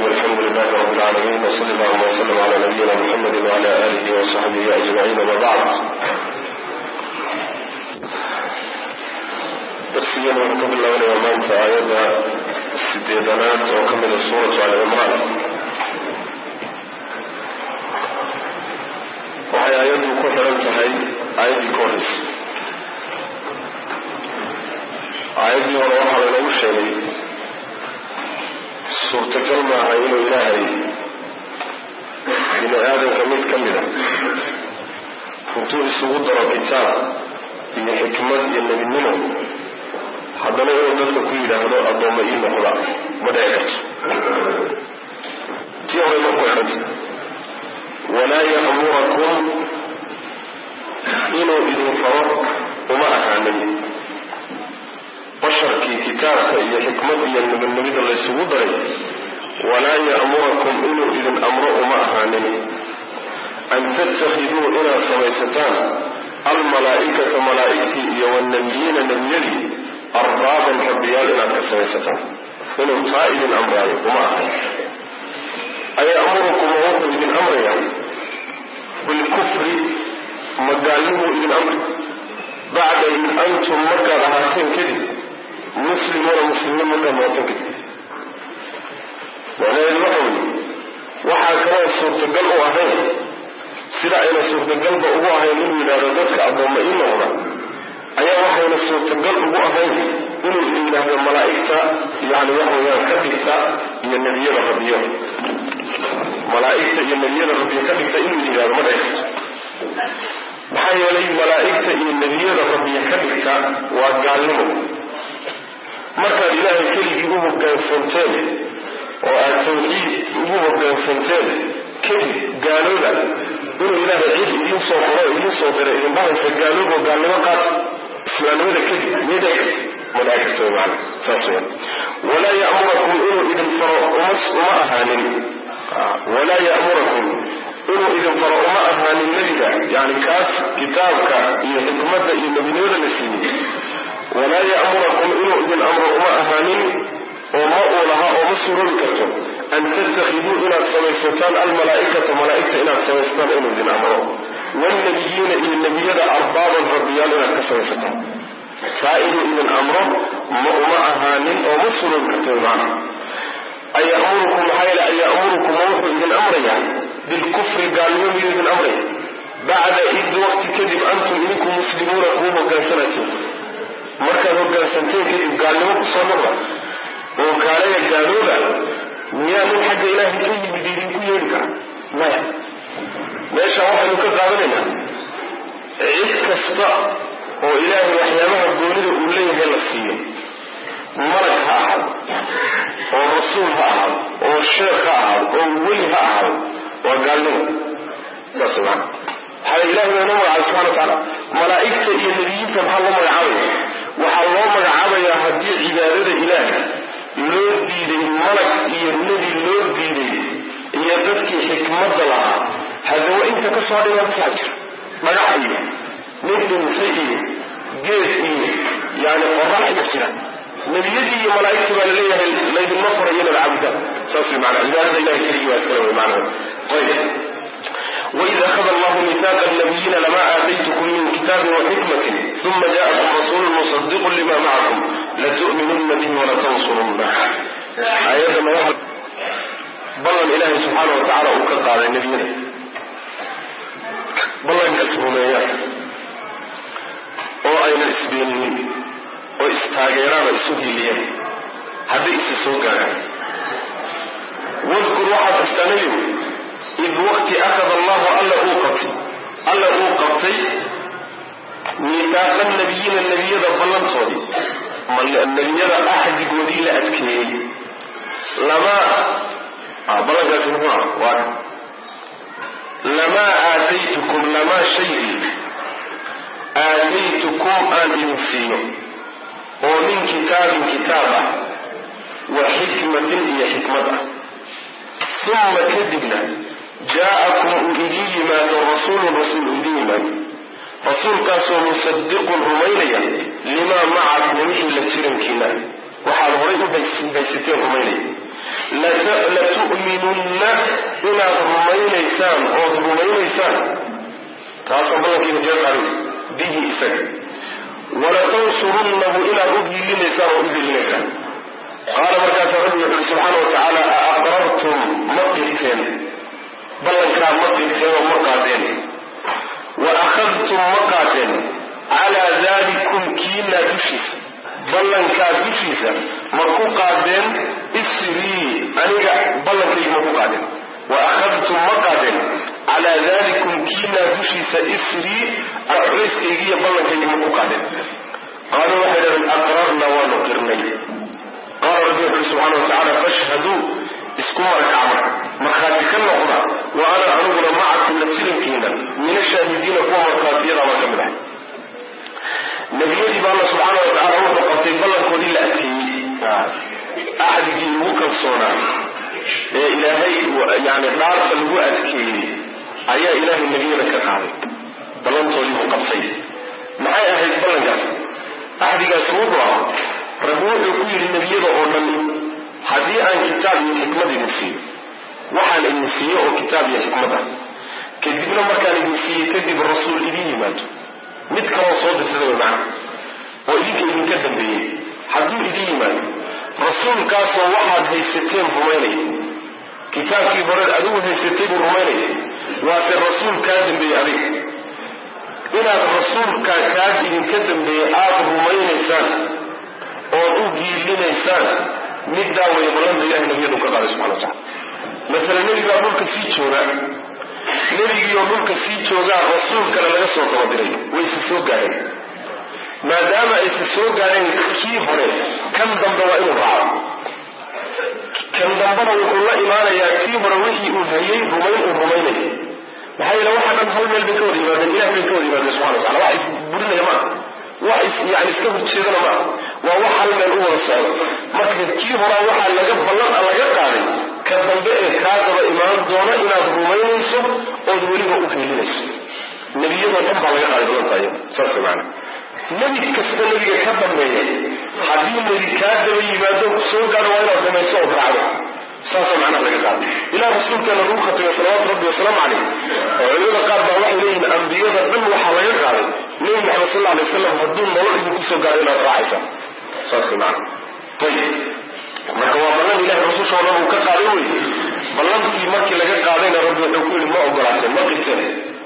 والحمد لله رب العالمين وصلى الله وسلم على نبينا محمد وعلى آله وصحبه أجمعين وبعد. درسيا ونقبل الله اليومان في آيات السديدانات وكمل السورة على عمران. وهي آيات كثيرة انتهي آيات الكورس. آيات وروح على الأوشي suurtagal maaha inuu ilaahay bini aadamka mid ka mida intuu isugu daro kitaab iyo xikmad iyo nebinimo haddana inuu dadka ku yidhaahdo addoomma ii noqda ma dhici karto. tii hore ma ku xidhanta walaa ya'murakum inuu idin faro uma ahaanin basharkii kitaabka iyo xikmad iyo nebinimada laysugu daray walaa ya'murakum inuu idin amro uma ahaanin an tattakhiduu inaad samaysataan almalaa'ikata malaa'igtii iyo wannabiyiina nebiyadii arbaaban rabbiyaal inaad ka samaysataan inuu taa idin amraayo uma ahaanin. aya'murukum wuxuu idin amrayaa bilkufri magaalnimuu idin amri bacda in antum markaad ahaateen kadib muslimuuna muslimiin markaad noqoteen kadib. macnaheedu waxaa kaloo suurtagal u ahayn sida ayna suurtagalba ugu ahayn inuu yidhaahdo dadka addoomma ii noqda ayaa waxayna suurtagal ugu ahayn inuu yidhaahdo malaa'igta yani waxaweyaan ka dhigta iyo nebiyada rabbiyo malaa'igta iyo nebiyada rabbiyo ka dhigta inuu yidhahdo ma dhici karto. maxaa yeelay malaa'igta iyo nebiyada rabbiyo ka dhigta waa gaalnimo. markaad ilaahay keligii u hoggaansanteen oo aad tawxiid ugu hoggaansanteen kadib gaalooda inuu ilaahay cid idiin soo qoro idiin soo diray idin dhahaysa gaaloobo gaalnimo qaata islaamnimada kadib miyay dhici karta ma dhici karto macana saas weyan. walaa ya'murakum inuu idin faro uma ahaanin walaa ya'murakum inuu idin faro uma ahaanin nebiga yani kaas kitaabka iyo xikmadda iyo nebinimada la siiyey walaa ya'murakum inuu idin amro uma ahaanin oo ma uu lahaa oo ma suroobi karto an tattakhiduu inaad samaysataan almalaa'ikata malaa'igta inaad samaysataan inuu idin amro wannabiyiina iyo nebiyada arbaaban rabbiyaal inaad ka samaysataan saa inuu idin amro ma uma ahaanin oo ma suroobi karto macna. aya'murukum maxaa yeele aya'murukum wuxuu idin amrayaa bilkufri gaalnimo miyuu idin amraya bacda id waqti kadib antum idinku muslimuuna kuwa hogaansanatiin markaad hoggaansanteen kadib gaalnimo ku soo noqda oo kaalaya gaalooda miyaa nin xagga ilaahay ka yimid idinku yeeli kara maya. meesha waxaynu ka qaadanaynaa cid kasta oo ilaahay waxyaabaha goonida uu leeyahay la siiyo malag ha ahaado oo rasuul ha ahaado oo sheekh ha ahaado oo weli ha ahaado waa gaalnimo. saas maana waxaa ilaahay baa inoo magacaabay subxana wa tacaala malaa'igta iyo nebiyiinta maxaa loo magacaabaya waxaa loo magacaabayaa haddii cibaadada ilaaha loo diiday malag iyo nebi loo diiday iyo dadkii xikmadda lahaa haddaba inta ka soo dhigaa kasaa jira dhagax iyo nin dhintay iyo geed iyo yani qorax iyo jira nebiyadii iyo malaa'igtii baa laleeyahay laydinma farayo inaad caabudaan saas way macana cibaadada ilahay keligii waa iskale way macnaha. ayb وإذ أخذ الله ميثاق النبيين لما آتيتكم من كتاب وحكمة ثم جاءكم رسول مصدق لما معكم لتؤمنن به ولتنصرنه. آيات ما واحد بلن إلهي سبحانه وتعالى أكد على النبيين بلن كسبهم إياه وأين إسبينين وإستاغيران إسوهيليين هذا إسسوغانا واذكر واحد أستانيهم إذ وقت أخذ الله ألا أوقفتي ميثاق النبيين النبي ذا بلن صدي النبي ذا أحد قولي لأذكي لما بلغ سنوع واحد لما آتيتكم لما شيء آتيتكم أن ينسيه ومن كتابة وحكمة هي حكمة ثم كذبنا جاءكم إليه ما الرسول إليه رسول كاسو مصدق رميليا لما معكم مثل لترم كنا وحال هريد بيستين رميليا لتؤمنن إلى رمينيسان أو رمينيسان تاسو بلكي نجاز عليه به إسان ولتنصرنه إلى أبهي لنسان وأبهي لنسان قال مركز ربي سبحانه وتعالى أقررتم مقلتين بل كان مقلتين ومقاتين وأخذتم مقاتين على ذلكم كينا دشيس بل كان دشيسا مقاتين إسري أنيقا بل كان مقاتين وأخذتم مقاتين على ذلكم كينا دشيسا إسري أعرس إيجي بل كان مقاتين قالوا واحدا أقررنا ونقرني قال ربي سبحانه وتعالى فاشهدوا اسكوا الكعبة مخاتك النقضة وأنا أنظر معكم لتسلكينا من الشاهدين قوة مخاتيرا وكملا نبي الله سبحانه وتعالى وقفتين بلن كون إلا أتكي أحد يجيبوك الصونة إلهي يعني دار سلبو أتكي أيها إله النبي لك قاضي بلن طولي مقبسي معي أهل بلن قاضي أحد يجيبوك ربوه يقول للنبي أولا هذه عن كتاب الحكمة النسية وحال النسية أو كتاب الحكمة كذبنا مكان النسية كذب الرسول إليه ماتوا متك وصوت السلام معه وإليك إذن كذب به حدو إليه ماتوا رسول كاسو واحد هي ستين رميني كتاب في برد أدوه هي ستين رميني واسي الرسول كاذب به عليه إلى الرسول كاذب إذن كذب به رميني سان oo u giilinaysaan middaa way balanta ilaahay nabiyadu ka qaaday subxana watacaala masala nebigaa dhulka sii jooga nebigiioo dhulka sii joogaa rasuulkana laga soo dabadiray way isa soo gaadheen maadaama aysa soo gaadheen kii hore kan dambe waa inuu raaco kan dambena wuxuu la imaanayaa kii hore wixii uu hayay rumayn uu rumaynayay maxaa yeele waxa dhan hal meel bay ka wada yimaadeen ilahay bay ka wada yimaadeen subxana watacala wax isburinaya maa wax yani iska horjeedana maa waa wax hal meel u wada socdo marka kii horaa waxaa laga ballan laga qaaday ka dambe ee kaa daba imaan doona inaad rumaynayso ood weliba u helinayso nebiyadoo dhan baa laga qaaday ballantaay saas maana nebi kasta nebiga ka dambeeya haddii nebi kaa daba yimaado soo gaaro waa inaad rumayso ood raacdo saasa macnaha laga qaaday ilaa rasuulkeena lagu khatimay salawaatu rabbi wasalaamu calayh oo culimada qaar baa waxay leeyihiin ambiyada dhan waxaa laga qaaday nebi maxamed sal alla alay wasalam hadduu nolol idinku soo gaaro inaad raacaysa saas macna tayib marka waa ballan ilaahay rasuulshooda uu ka qaaday wey ballantii markii laga qaadayna rabbi wuxuu ku yidhi ma ogolaateen ma qirteen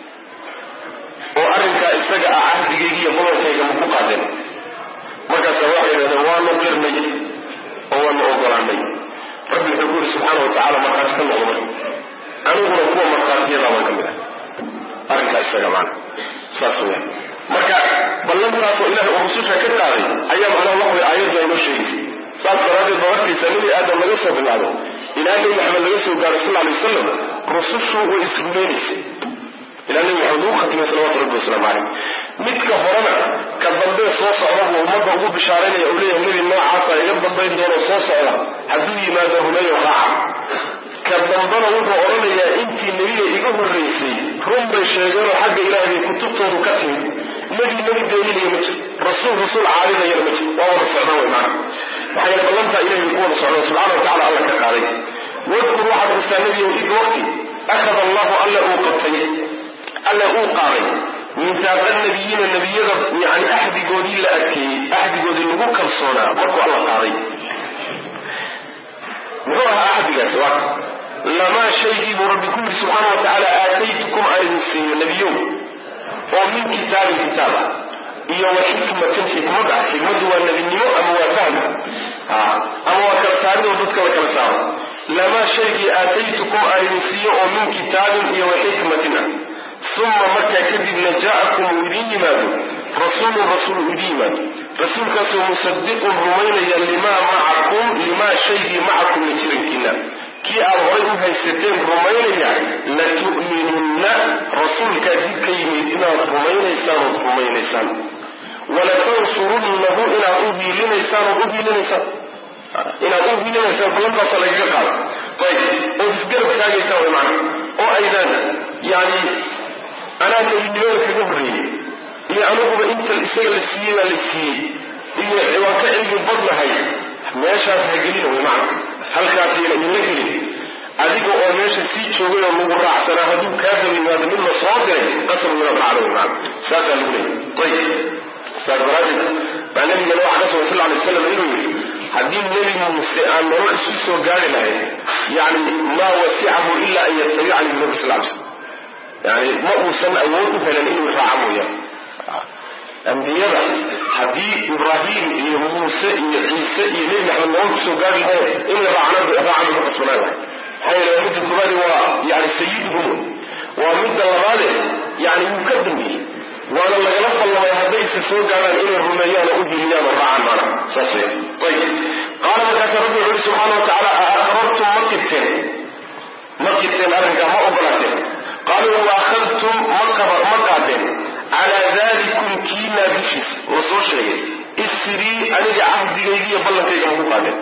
oo arrinkaa isaga ah cahdigayga iyo badankayga ma ku qaadeen markaasa waxay yidhahdeen waanu qirnay oo waanu ogolaanay rabbi wuxuu ku yidhi subxaana watacaala markhaati ka noqdo aniguna kuwa markhaatiyada baan ka mid ah arrinkaa isaga macna saas weya marka ballantaasoo ilaahay oo rususha ka qaaday ayaa macnaha wax way aayadda inoo sheegay saas daraaddeed ba markaysa nebi aadam laga soo bilaabo ilaa nebi maxamed laga soo gaaro sal alay wasalam rusushu way isrumaynaysay ilaa nebi maxamed ugu khatimay salawatu rabbi wasalaamu calayh midka horena ka dambe soo socda buu ummadda ugu bishaaraynaya uu leeyahay nebi noocaasa iga dambayn doono soo socda hadduu yimaado rumeeyo raaca ka dambana wuxuu odhanayaa intii nebiga iga horraysay run bay sheegeenoo xagga ilaahay kutubtoodu ka timid nebi beeninaya ma jiro rasuul caadinayana ma jiro waa wada socdaan way maana maxaa yeele ballantaa ilahay ku wada socdaan subxana watacala alla ka qaaday wadkur waxaad xustaa nebiyow id waqti akhada allahu alla uu qaaday miisaaqa nabiyiina nebiyada yani axdigoodii la adkeeyey axdigoodii lagu kalsoonaa markuu alla qaaday muxuu ahaa axdigaasi waa lamaa shaygii buu rabbi ku yidhi subxaana watacaala aataytukum aan idin siiyo nebiyow oo min kitaabin kitaab ah iyo wa xikmatin xikmad ah xikmaddu waa nebinimo ama waa fahmi ama waa kala saaridoo dadka la kala saaro lamaa shaygii aataytukum aan idin siiyo oo min kitaabin iyo wa xikmatin ah uma markaa kadibna jaa'akum uu idin yimaado rasuulun rasuul uu idin yimaado rasuulkaasoo musadiqun rumaynaya limaa shaygii macakum la jirankiina kii aad horay u haysateen rumaynaya latu'minunna rasuulkaa dib ka yimid inaad rumaynaysaan ood rumaynaysaan walatansurunnahu inaad u hiilinaysaan ood u hiilinaysaan ballantaasa lagaga qaado ayib ood isgarab taagaysaan way macna oo aydan yani anaa nebinimada kaga horreeyey iyo aniguba inta isaga la siiyey baa la siiyey iyo waan ka cilmi badnahay meeshaas ha gelina way macna halkaasayna idinla gelin adiga oo meesha sii joogay oo lagu raacsana hadduu kaafir yimaado mid la soo diray qasab min alracdo macna saasaa lagu leeyahay ayib saas daraaddeed baa nabigana waxa ka sugan sal alay wasalam inuu yidhi haddii nebi muuse aan nolol isu soo gaari lahayn yani maa wasicahu ila an yatabicani binabi sal alay slam yani ma uusan awood u helan inuu raaco mooyaan ambiyada haddii ibraahim iyo muuse iyo ciise iyo nebi maxamed nolol kusoo gaari lahayn inay raacaan ku qasbanaan lahay maxaa yeele midda koobaadi waa yani sayiduhum waa midda labaade yani wuu ka dambeeyey waana lagala ballamay haddaysa soo gaaraan inay rumeeyaan oo u hiliyaan oo raacaan maana saas wey ayib qaala markaasa rabbi wuxu uhi subxaana wa tacaala aaqrartum ma qirteen arrinkaa ma ogolaateen qaaluu waakhadtum ma qaateen calaa dalikum kiinaa dushiis la soo sheegay isrii aniga cahdigaygiiyo ballankayga maku qaadeen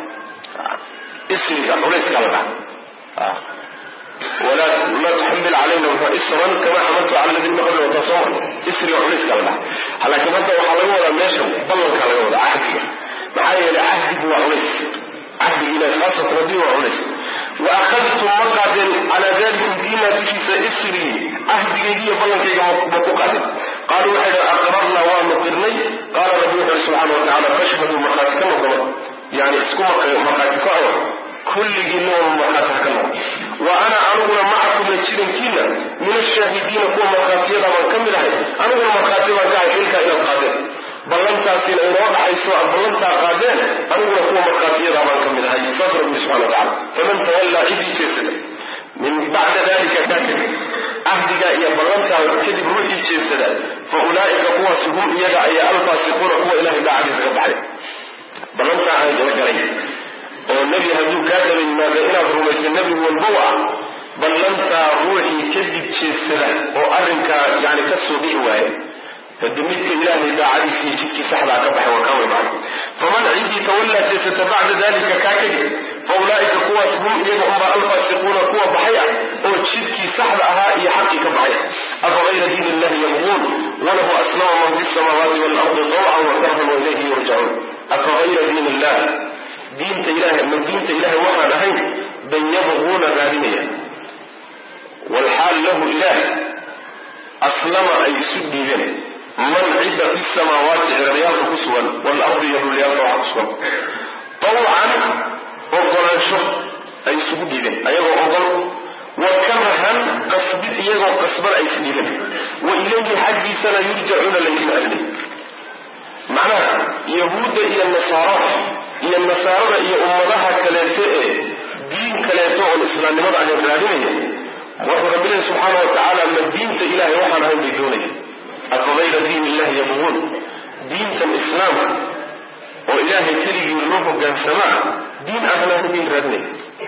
isriga culayska la dhaha ولا تحمل علينا إسرا كما حملت على الذين قبل وتصور إسري وعليس كلا لكن أنت وحلقوا ولا ماشي بلغ كلا ولا عهدي معايا لعهدي وعليس عهدي إلى خاصة ربي وعليس وأخذتم مقعد على ذلك دينا تشيس إسري عهدي لي بلغ كلا قالوا إذا أقررنا ونقرني قال ربي سبحانه وتعالى فاشهدوا مقاتكم يعني اسكم مقاتكم كل جنون مقاتكم وأنا أنظر معكم لتشركين من الشاهدين كوا مقاتيدا وكمل هاي أنظر مقاتيدا جاي إلك إلى القادر بلنتا سين إن وضع يسوع بلنتا قادر أنظر كوا مقاتيدا وكمل هاي صدر الله سبحانه وتعالى فمن تولى عيدي جسد من بعد ذلك كاتب أهدك إيا بلنتا وكذب روحي جسد فأولئك قوى سهم يدع إيا الفاسقون قوى إله لا عدد غب عليه بلنتا عيد وكريه والنبي هدو كاتب ماذا إنا برميت النبي والبوع بلنتا روحي كذب جسد وأرنك يعني كسو بإوايه فدمتك إلهي دا عريسي جدك سحبا كبح وكاوي بعد فمن عندي تولى جسد بعد ذلك كاكد فأولئك قوى سهم يدعون الفاسقون قوى بحية وجدك سحبا هائي حقي كبحية أفغير دين الله يبغون وله أسلام من في السماوات والأرض طوعا وكرها وإليه يرجعون أفغير دين الله دين إله من دين إله وحى لهين بن يبغون غالمية والحال له إله أسلم أي سدي له من عد في السماوات رياض كسوا والأرض رياض عصوا طوعا أغلى الشر أي سدي له أيضا أغلى وكرها قصبت يغو قصبر أي سدي له وإليه حدي سنة يرجعون لهم أهله معناها يهود إلى النصارى إلى أمضاها كلاته دين كلاته الإسلام لماذا عن الرادينية وربنا سبحانه وتعالى من الدين إله وحنا هم بدونه أفغير دين الله يبغون دين الإسلام وإله كريم الله كان سماع دين أهله من رادينية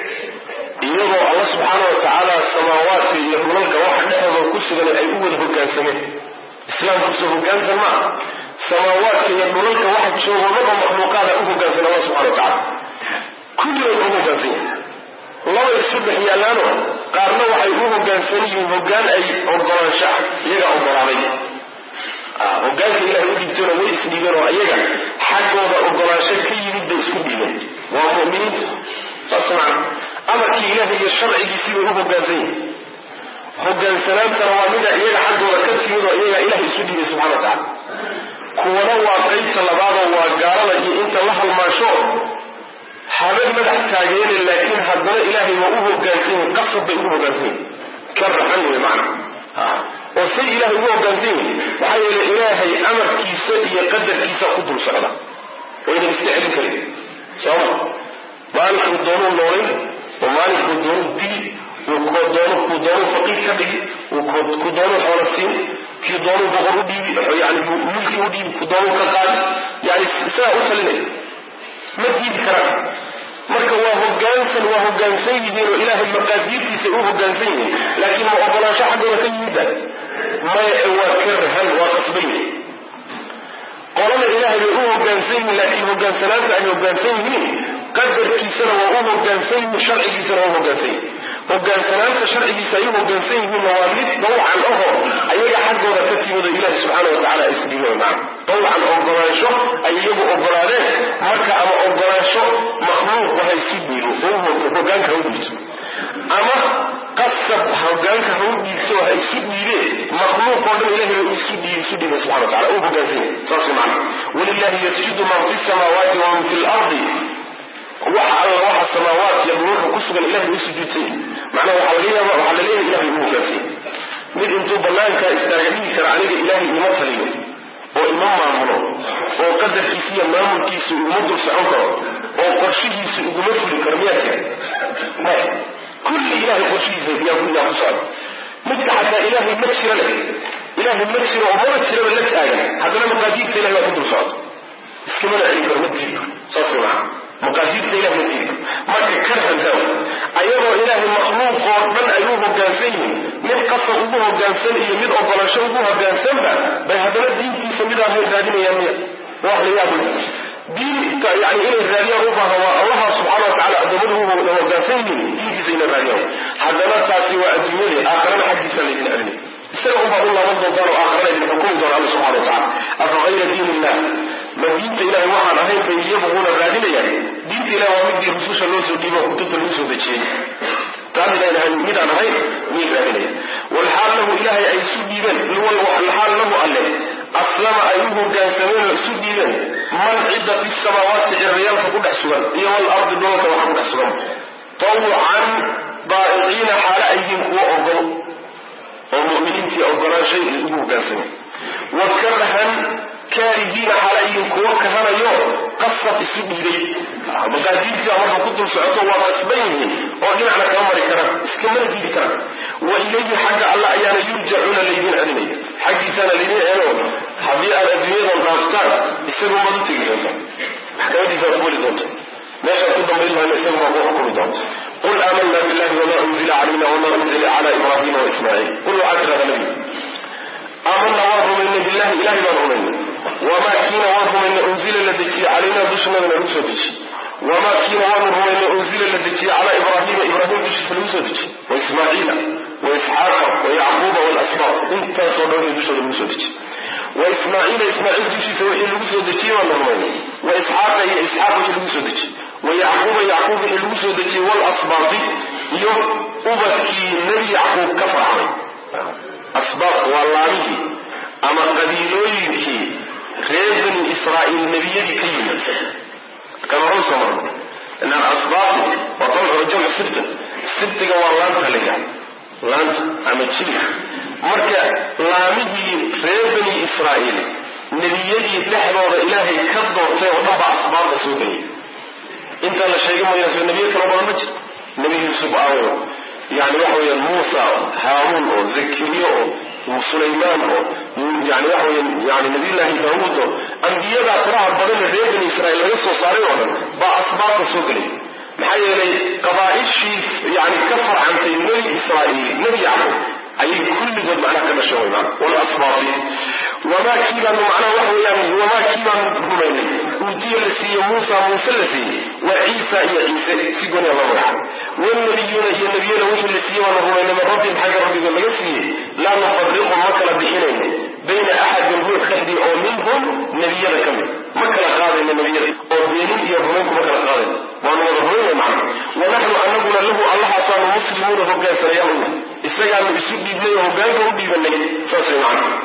يرى الله سبحانه وتعالى السماوات يقولون كواحد هذا كسر أي أوله كان سماع إسلام كسر كان سماع سماوات يقولون كواحد شوه ونظر مخلوقات أوله كان سماع الله سبحانه وتعالى كل يوم أوله كان سماع الله يصبح يالانه قارنا waxay u hoggaansanayeen hoggaan ay ogolaansho iyaga ogolaaday hoggaanka ilaahay u dhigtay way isdhiibeen oo iyaga xaggooda ogolaansho ka yimid bay isku dhiibeen waa mu'miniin fasman amarkii ilaahay iyo sharcigiisii bay u hoggaansanayeen hoggaansanaantana waa mida iyaga xaggooda ka timid oo iyaga ilaahay isu dhiibay subxaana wa tacaala kuwana waa qaybta labaadoo waa gaalada iyo inta la halmaasho حابب مدح تاجين لكن هذا إلهي وأوه جانسين قصد بأوه جانسين كرر عنه بمعنى وسي إلهي وأوه جانسين وحي الإلهي أمر كيسا يقدر كيسا قدر سعلا وإذا بستعد كريم سواء مالك الدور النورين ومالك الدور الدين وكدور فقيه كبير وكدور حوالسين كدور بغرو دي يعني ملكي ودي كدور كقال يعني ساعة أسلين ما تجيب كلام marka waa hoggaansan yihiin oo ilaahay maqaadiirtiisa uu hoggaansan yahay laakiin ma ogolaansho xaggooda ka yimid waa karhan waa qasbay qolada ilaahay bay u hoggaansan yihiin laakiin hoggaansanaanta ay hoggaansan yihiin qadarkiisana waa u hoggaansan yihiin sharcigiisana waa u hoggaansan yihiin hoggaansanaanta sharcigiisa ay u hoggaansan yihiinna waa mid dawcan aho ayaga xaggooda ka timid oo ilaahay subxaana wa tacaala isdhiibay macna dawcan ogolaansho ay iyagu ogolaadeen marka ama ogolaansho makhluuq wahay si dhiibo oo hoggaanka u dhiibto أما قصب هوجانك هودي سوى يسودي ليه مخلوق قدر إله يسودي سبحانه وتعالى أو بجازين صاصي معنا ولله يسجد من في السماوات ومن في الأرض وحى السماوات يبنوه كسب الإله يسجدين معناه وحلليه إله يموكسين mid intuu banaanka istaagay kara aniga ilaahay ima taliyo oo ima maamulo oo qadarkiisa maamulkiisa uu dul socon karo oo qorshihiisa ugu mafuli karo miyati ma kulli ilaahay qorshihiisa biyaa kulli afsad mid xataa ilaahay ma jira oo ma jira la taagan hadana maqaadiirta ilaahay waa dul socod iskama la cilmi karmati saasuna maqaadiirta ilaahay ma jira marka karhan taw ayagoo ilaahay makhluuq oo dhan ayuu hoggaansan mid qasab ugu hoggaansan iyo mid ogolasho ugu hoggaansanba bay haddana diintiisa midaa hay raadinayaan miya wax la yaab diinta yani inay raadiyaan u baahan waa allah subxaana watacaala addoommadu u hoggaansan yihiin diintiisa inay raadiyaan haddana taasi waa adduunyadii aakhirana xaggiisa laydin celinay isaga unbaa u laaban doontaan oo aakhirana idin xukumi doona alla subxana watacaala afa hayra diin illah ma diinta ilahay waxaan ahayn bay iyaguuna raadinayaan diinta ilahi waa midii rususha loo soo dhiibo kutubta lagu soo dejiyey midaan ahayn miyay raadinaya walxaal lahu ilaahay ay isu dhiibeen walxaal lahu alle aslama ay u hoggaansameen oo isu dhiibeen man cidda fi samaawaati cirriyaalka ku dhex sugan iyo walardi dhoolka waxa ku dhex sugan tawcan daa'iciina xaala ayhiin kuwa ogol oo mu'miniintii ogolaanshay ugu hoggaansameen wa karahan kaarihiina xaala ayhiin kuwa kahanayo qasab isu dhiibay maqaadiirtii marka ku dul socoto waa qasban yihiin oo dhinacna kama mari karaan iskamana diidi karaan wa ilayhi xagga alla ayaana yurjacuuna laydin celinaya xaggiisaana laydin celino haddii aad adduunyadan dhaaftaan isagu maad u tegi doonta maxkamadiisaad weli doonta meeshaad ku dambayn lahayna isagu baa ku xukumi doonta qul aamanna billahi wama unzila calayna wama unzila cala ibrahima wa ismaaciil qul waxaa tirahda nabi aamanna waan rumaynay billahi ilahi baan rumaynay وما كينا وهم أنزل الذي علينا بشنا من الرسل وما كينا وهم أنزل الذي على إبراهيم بشنا من الرسل وإسماعيل وإسحاق ويعقوب والأسباط انت صدروا بشنا من الرسل وإسماعيل بشنا من الرسل وإسحاق من الرسل ويعقوب من الرسل والأسباط يوم أبكي النبي يعقوب كفر أسباط والله أما قبيلوينك reer bani israa'iil nebiyadii ka yimid kama hor soo marno inaan asbaab waa qolco jamc sibtiga waa laanta laga laanta ama jilka marka laamihii reer bani israa'iil nebiyadii dhexdooda ilaahay ka doortay oo dhan baa asbaabda soo geliyay intaa la sheegay mayna soo nebiyo kala badan ma jir nebi yuusuf aawo يعني وحوي موسى هارون أو زكريا أو سليمان أو يعني نبي الله داود أنبياء ترى بدل الرجال إسرائيل يسوع صاروا بأسباب سوقلي محيي قبائل شيء يعني كفر عن النبي إسرائيل نبي يعقوب أي كل ذنب على كما شوينا والأسباب وما كيما معنا وحوي يعني وما كيما همين ودي لسي موسى مسلسي وعيسى عيسى سيقوني الله والنبيون هي النبيون وحي لسي ونهمين من ربهم حاجة ربهم لقسي لا نفضلهم مكلا بحنين بين أحد من روح خهدي أو منهم نبينا كمل مكلا قادم النبيين أو بينهم يهمونك مكلا قادم ونهمين معنا ونحن أن نقول له الله أصلا مسلمون هكذا سيئون إسرائيل يسوء بيبنيه وقالوا بيبنيه ساسي معنا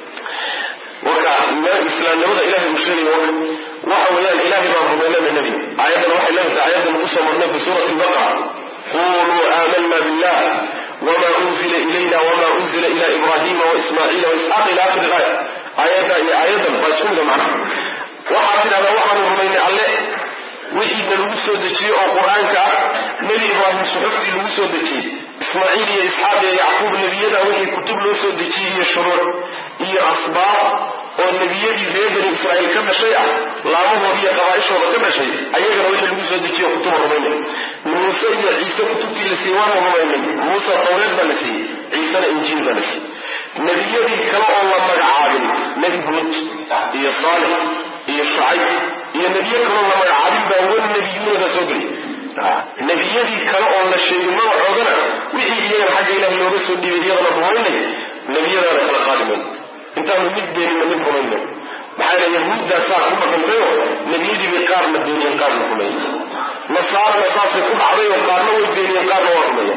وكا الإسلام نوضع إلهي مشري وحويان إلهي ما رضينا من النبي آيات الوحي الله آيات المقصة مرنا في سورة البقرة قولوا آمنا بالله وما أنزل إلينا وما أنزل إلى إبراهيم وإسماعيل وإسحاق إلى آخر الآية آيات فاسكم معنا وحاكنا هذا وحن رضينا الله وحيد الوسو دجي أو قرآنك نبي إبراهيم صحفتي الوسو دجي إسماعيل يا إسحاق يا يعقوب نبينا وحي كتب الوسو دجي هي الشرور هي أسباب والنبيين في بني إسرائيل كم شيء لا مو هي قبائل ولا كم شيء أيها الوجه الموسى دجي كتب الرومين موسى يا عيسى كتب السيوان الرومين موسى التوراة بنسي عيسى الإنجيل بنسي نبيين كلا الله مجعابين نبي هود هي صالح هي شعيب هي نبيين كلا الله مجعابين بأول نبيون رسولي نبيين كلا الله شيء ما وعدنا وحي إليه الحاجة إلى الله رسول نبيين الرومين نبيين رسول قادمين انت مد بين من الرومين بحال يهود ده صار هم كانوا نبيين بيقارن الدنيا قارن الرومين نصارى كل عربي وقارنوا الدنيا قارنوا الرومين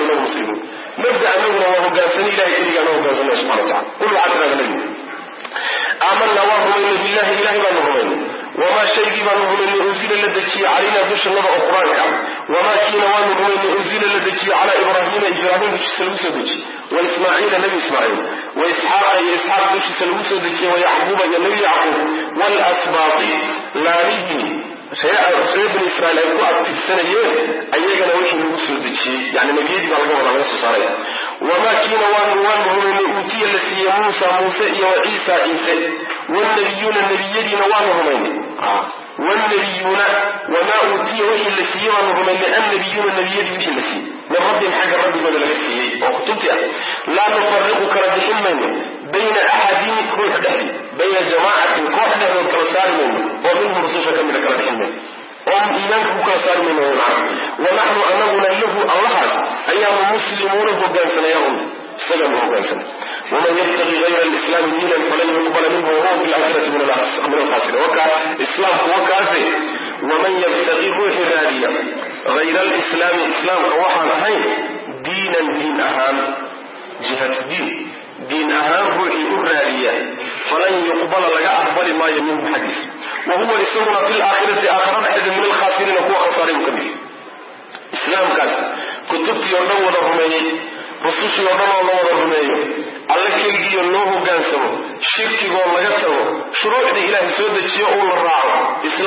إنه مسلمون مبدأ أنه وهو قاسني إلهي إلي أنه قاسني سبحانه وتعالى قل عدنا النبي آمنا وهمين بالله إلهي بأنهمين وما شيء بأنهمين أنزل لدكي علينا دوش الله أقرانك وما كين وانهمين أنزل لدكي على إبراهيم دوش سلوسة دكي وإسماعيل نبي إسماعيل وإسحاق دوش سلوسة دكي ويعقوب نبي يعقوب والأسباط لا نبي شيء بن إسرائيل يقول في السنة أيها نوحي نوصل دكي يعني نبيدي بألقوا على نفسه صاري وما كين وانهمين أوتي التي موسى وعيسى والنبيون النبيين وانهمين والنبيون وما أوتي وحي التي وانهمين النبيون النبيين وحي التي من ربهم حق الرب قال لك وقتلت لا نفرق كردهم منه بين أحد روح دهي بين جماعة كوحدة وكرسال منه ومنهم رسوشا كمل كردهم منه وهم إيمانكم كرسال منه ونحن أنه له الله أيام مسلمون وقال سنيهم سلم وقال سنة ومن يبتغي غير الإسلام دينا فلن يقبل منه وهو في الآخرة من الخاسرين إسلام هو كافر ومن يبتغي روح راديا غير الإسلام إسلام كوحا نهين دينا دين أهام جهة دين أهام روحي الراديا فلن يقبل لك أقبل ما يمين حديث وهو لسرنا في الآخرة آخرا أحد من الخاسرين وهو خسارين كبير إسلام كافر كتبت يولو ورمي رسوشي ودنا الله ورمي alla keligiiyo loo hogaansamo shirkigoo laga tago shuruucda ilaahay soo dejiyo oo la raaco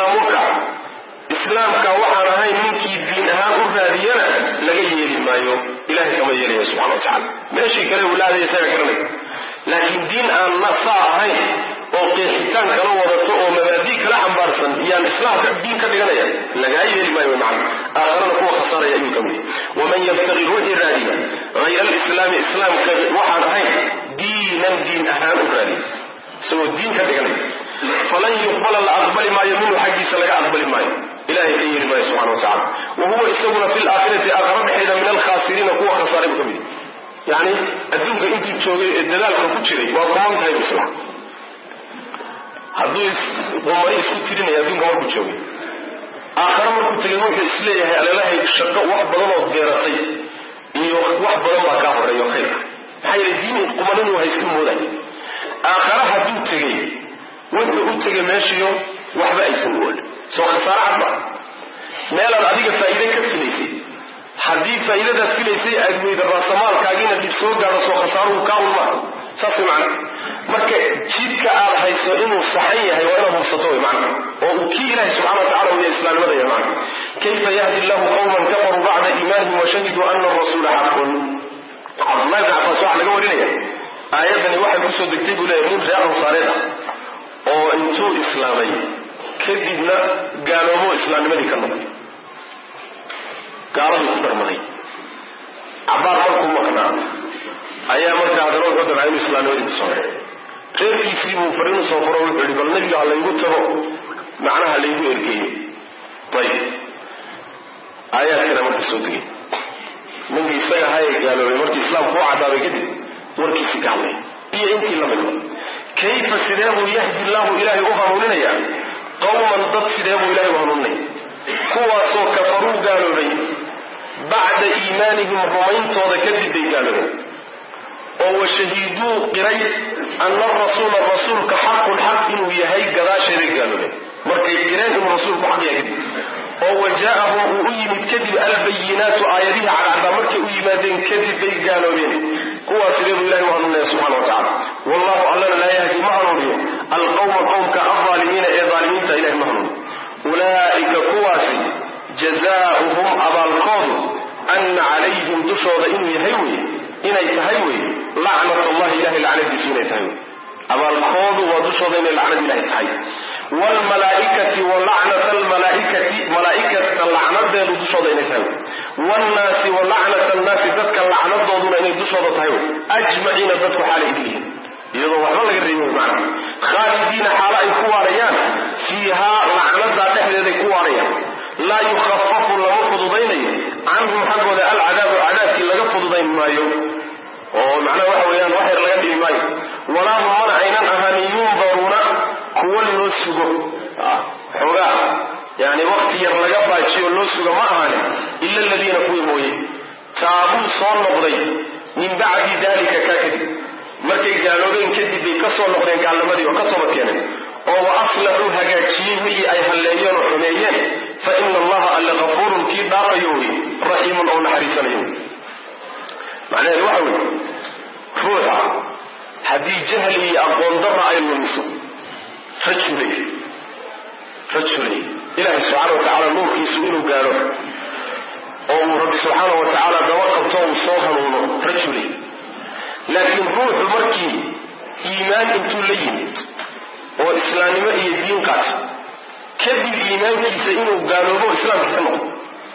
islaamka waxaan ahayn ninkii diin ahaan u raadiyana laga yeeli maayo ilaahay kama yeelayo subxaana wa tacaala meeshii kale walaadaya isaga garanay laakiin diin aan nasaa ahayn oo qeexitaan kala wadato oo mabaadii kala xambaarsan yaan islaamka diin ka dhiganaya lagaa yeeli maayo macna aakhirana kuwa khasaaraya ayuu ka mid waman yabtaqi ruuxii raadiya hayra alislaami islaamka waxaan ahayn diinan diin ahaan u raadiya isagoo diin ka dhiganaya falan yuqbala la aqbali maayo minhu xaggiisa laga aqbali maayo ilahay ka yeeli maayo subxana wa tacaala wahuwa isaguna fi laakhirati aakhira dhexeeda min alkhaasiriina kuwa khasaaray buu ka mid yani adduunka intuu joogay ee dadaalka ku jiray waa kuman tahay isla hadduu qumari isku tirinaya adduunka markuu joogay aakhira markuu tegay wuxuu isleeyahay alalahay shaqo wax badan oo beeratay iyo wax badan baa kaa horeeyo khayr maxaa yeelay diin qumanin waa isku mooday aakhira hadduu tegay wuxuu u tegay meeshiyo waxba aysan oolin soo khasaare cadba meelaad adiga faa'iide ka filaysay haddii faa'iidadaad filaysay aad weyda raasamaalkaagiina dib soo gaadho soo khasaaruhu kaa ulma saas way macna marka jidka aad hayso inuu saxan yahay waa inaad hubsato way macna oo uu kii ilaahay subxana wa tacala waya islaamnimada yahay macna kayfa yahdi allahu qawman kafaruu bacda iimaanihim washahiduu ana arasuula xaqun cabdullahi bn cabbaas waxaa laga warinaya aayadani waxay kusoo degtay buu leeyahay nin reer ansaareed ah oo intuu islaamay kadibna gaaloobo islaamnimadii ka noqday gaaladii ku darmaday cabbaar markuu maqnaa ayaa markaa haddana wuxuu dabcay inuu islaamnimadii ku soo reey reerkiisii buu fariin usoo faro wuxuu yihi bal nebiga ha laygu tago macnaha laygu ergeeyo ayib aayaadkana marka soo tegay ninkii isaga ahaayee gaaloobay markii islaamku u caddaabay kadib warkiisii ka hadlay iyo intii la midba kayfa sidee buu yahdi allahu ilaahay u hanuuninaya qawman dad sidee buu ilahay u hanuuninaya kuwaasoo kafaruu gaaloobay bacda iimaanihim rumayntooda kadib bay gaaloobeen oo washahiduu qiray ana arasuula rasuulka xaqun xaq inuu yahay gadaasheeday gaaloobeen markay qireen inuu rasuulku xaq yahay kadib oo wajaa'ahum uu u yimid kadib albayinaatu aayadihii cadcaddaa markay u yimaadeen kadib bay gaaloobeen kuwaas sidee buu ilahay u hanuuninaya subxana wa tacala wallahu allana laa yahdi ma hanuuniyo alqawma qowmka alظaalimiina ee aalimiinta ilahay ma hanuuniyo ulaa'ika kuwaasi jazaauhum abaalkoodu ana calayhim dushooda inuu yahay weye inay tahay weye lacnat allahi ilahay lacnadiisu inay tahay wey abaalkoodu waa dushooda inay lacnad ilahay tahay waalmalaaikati wa lacnata almalaaikati malaaikata lacnadeedu dushooda inay tahay wey waalnaasi wa lacnata annaasi dadka lacnadooduna inay dushooda tahay wey ajmaciina dadku xaalay idlihiin iyadoo waxba laga reebay macnaha khaalidiina xaalo ay ku waarayaan fiihaa lacnadaa dhexdeeday ku waarayaan laa yukhafafu lama fududaynayo canhum xaggooda alcadaabu cadaabkii laga fududayn maayo oo macnaha waxa weeyaan wax yar laga dhigi maayo walaa hum mana aynan ahaanin yundaruuna kuwa loo sugo xoogaa yani wakti yar laga baajiyo loo sugo ma ahaanin ila aladiina kuwii mooye taabuu soo noqday min bacdi dalika ka kadib markay gaaloobeen kadib bay ka soo noqdeen gaalnimadii oo ka toobad keeneen oo wa aslaxuu hagaajiyey wixii ay halleeyeen oo xumeeyeen fa ina allaha alla gafuurun kii dhaafayo wey raxiimun oo naxariisanayo macnaheedu waxa weye ruuxa haddii jahli iyo aqoon darra ay lumiso rajulay ilaahay subxaana wa tacaala nuurkiisu inuu gaadho oo uu rabbi subxaana wa tacaala daba qabto uu soo hanuuno rajulay laakiin ruuxu markii iimaan intuu la yimid oo islaamnimo iyo diin qaato kadib iimaankiisa inuu gaaloobo islaamka ka noqdo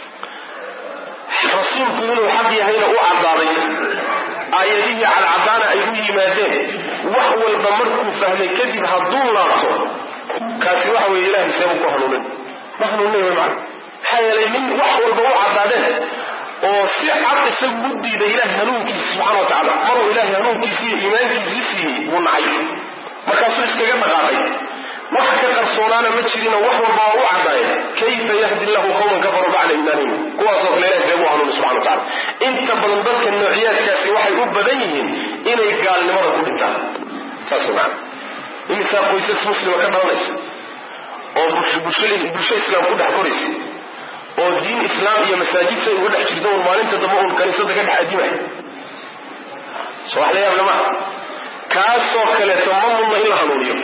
rasuulku inuu xaq yahayna u caddaaday aayadihii cadcadaana ay u yimaadeen wax walba markuu fahmay kadib hadduu laabto kaasi waxa weeye ilahay seebuu ku hanuunin ma hanuunin way macana maxaa yeelay nin wax walba u caddaadeen oo si cad isagu u diiday ilahay hanuunkiisa subxana wa tacaala maruu ilahay hanuunkiisi iyo iimaankiisii siiyey buu nacay markaasuu iskaga dhaqaaqay wax ka qarsoonaana ma jirino wax walba waa u caddaaya kayfa yahdi llahu qawman kafaruu bacda iimaanihim kuwaasoo kale ilahay seebuu hanuuni subxana wa tacala inta badan dadka noociyaadkaasi waxay u badan yihiin inay gaalnimada ku dhintaan saas macana imisaa qoysas muslima ka dhalanaysa oo bulsho islaam ku dhex koraysa oo diin islaam iyo masaajidta uga dhex jirto un maalinta dambe uun kaniisada ka dhex adimaya soo wax la yaab lama kaasoo kaleeto ma mudna in la hanuuniyo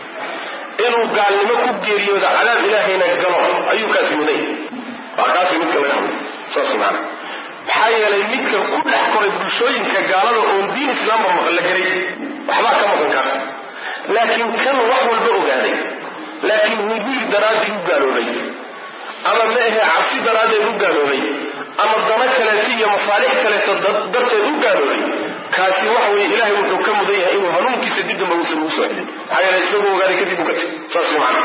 inuu gaalnimo ku geeriyooda cadaab ilaahayna galo ayuu kaasi muday waa kaasi midka laga hadlay saas macana maxaa yeelay midka ku dhex koray bulshooyinka gaalada oon diin islaamba maqan la garay waxbaa ka maqan kaas laakiin kan wax walba ogaaday laakiin huduud daraaddeed u gaaloobay ama ma ahe cabsi daraaddeed u gaaloobay ama dano kaleeto iyo masaalix kaleeto darteed u gaaloobay kaasi waxa weye ilaahay wuxuu ka mudan yahay inuu hanuunkiisa dib damba uusan ugu soo celin maxaa yeelay isagoo ogaaday kadib u gatay saas macana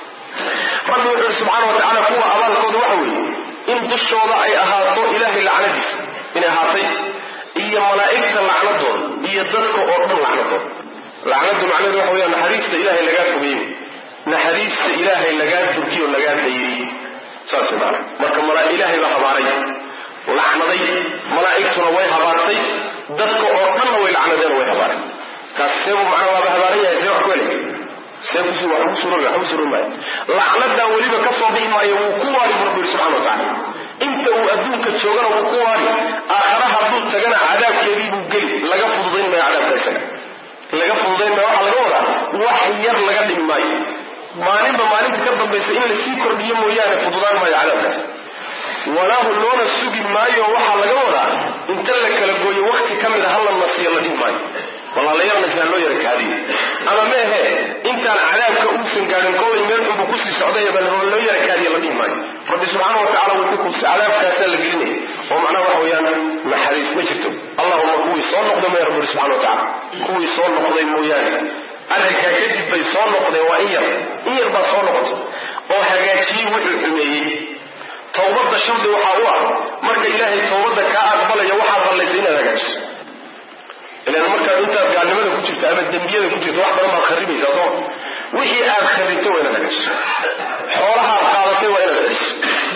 rabbi wuxuu yihi subxaana wa tacaala kuwa abaalkooda waxa weeye in dushooda ay ahaato ilaahay lacnadiisa inay ahaatay iyo malaa'igta lacnadooda iyo dadka oo dhan lacnadooda lacnadu macnaheedu waxa weya naxariista ilaahay lagaa fogeeyey naxariista ilaahay lagaa durkiyo lagaa dayey saas macana marka ilaahay baa habaaray lacnaday malaa'igtuna way habaartay dadka oo dhanna way lacnadeen way habaareen kaas seebu macnaa waaba habaaran yahay see wax ku helay seebusi wax ugu suran maayo lacnadaa weliba ka soo bixi maayo wuu ku waari bu rabbi yidhi subxana wa tacaala inta uu adduunka joogana wuu ku waari aakhara hadduu tagana cadaabkeedii buu geli laga fududayn maayo cadaabka isaga laga fududayn maayo waxaa laga wadaa wax yar laga dhimi maayo maalinba maalinta ka dambaysa in lasii kordhiyo mooyaane fududaan maayo cadaabkaas walaahu loona sugi maayo waxaa laga wadaa inta la kala gooyo wakti ka mida hala nasiyo la dhihi maayo walaalayarnasa loo yara kaadiyo ama meehe intaan cadaabka uusan gaadhin kolay meel xunbu kusii socday baa loo yara kaadiyo la dhihi maayo rabbi subxaana wa tacala wuxuu kubsi cadaabkaasaa la gelinaya oo macnaha waxa weeyaan naxariis ma jirto allahuma kuwii soo noqday maya rabbi subxana wa tacala kuwii soo noqday mooyaane arrinkaa kadib bay soo noqdeen waa in yar baa soo noqotay oo hagaajiyey wuxuu xumeeyey tawbadda shardi waxaa u ah marka ilaahay tawbadda kaa aqbalaya waxaad ballaysa inaad hagaajiso ilaan markaad intaad gaalnimada ku jirto ama dembiyada ku jirto wax badan baad kharibaysaa soo wixii aad kharibto waa inaad hagaajiso xoolahaad qaadatay waa inaad celiso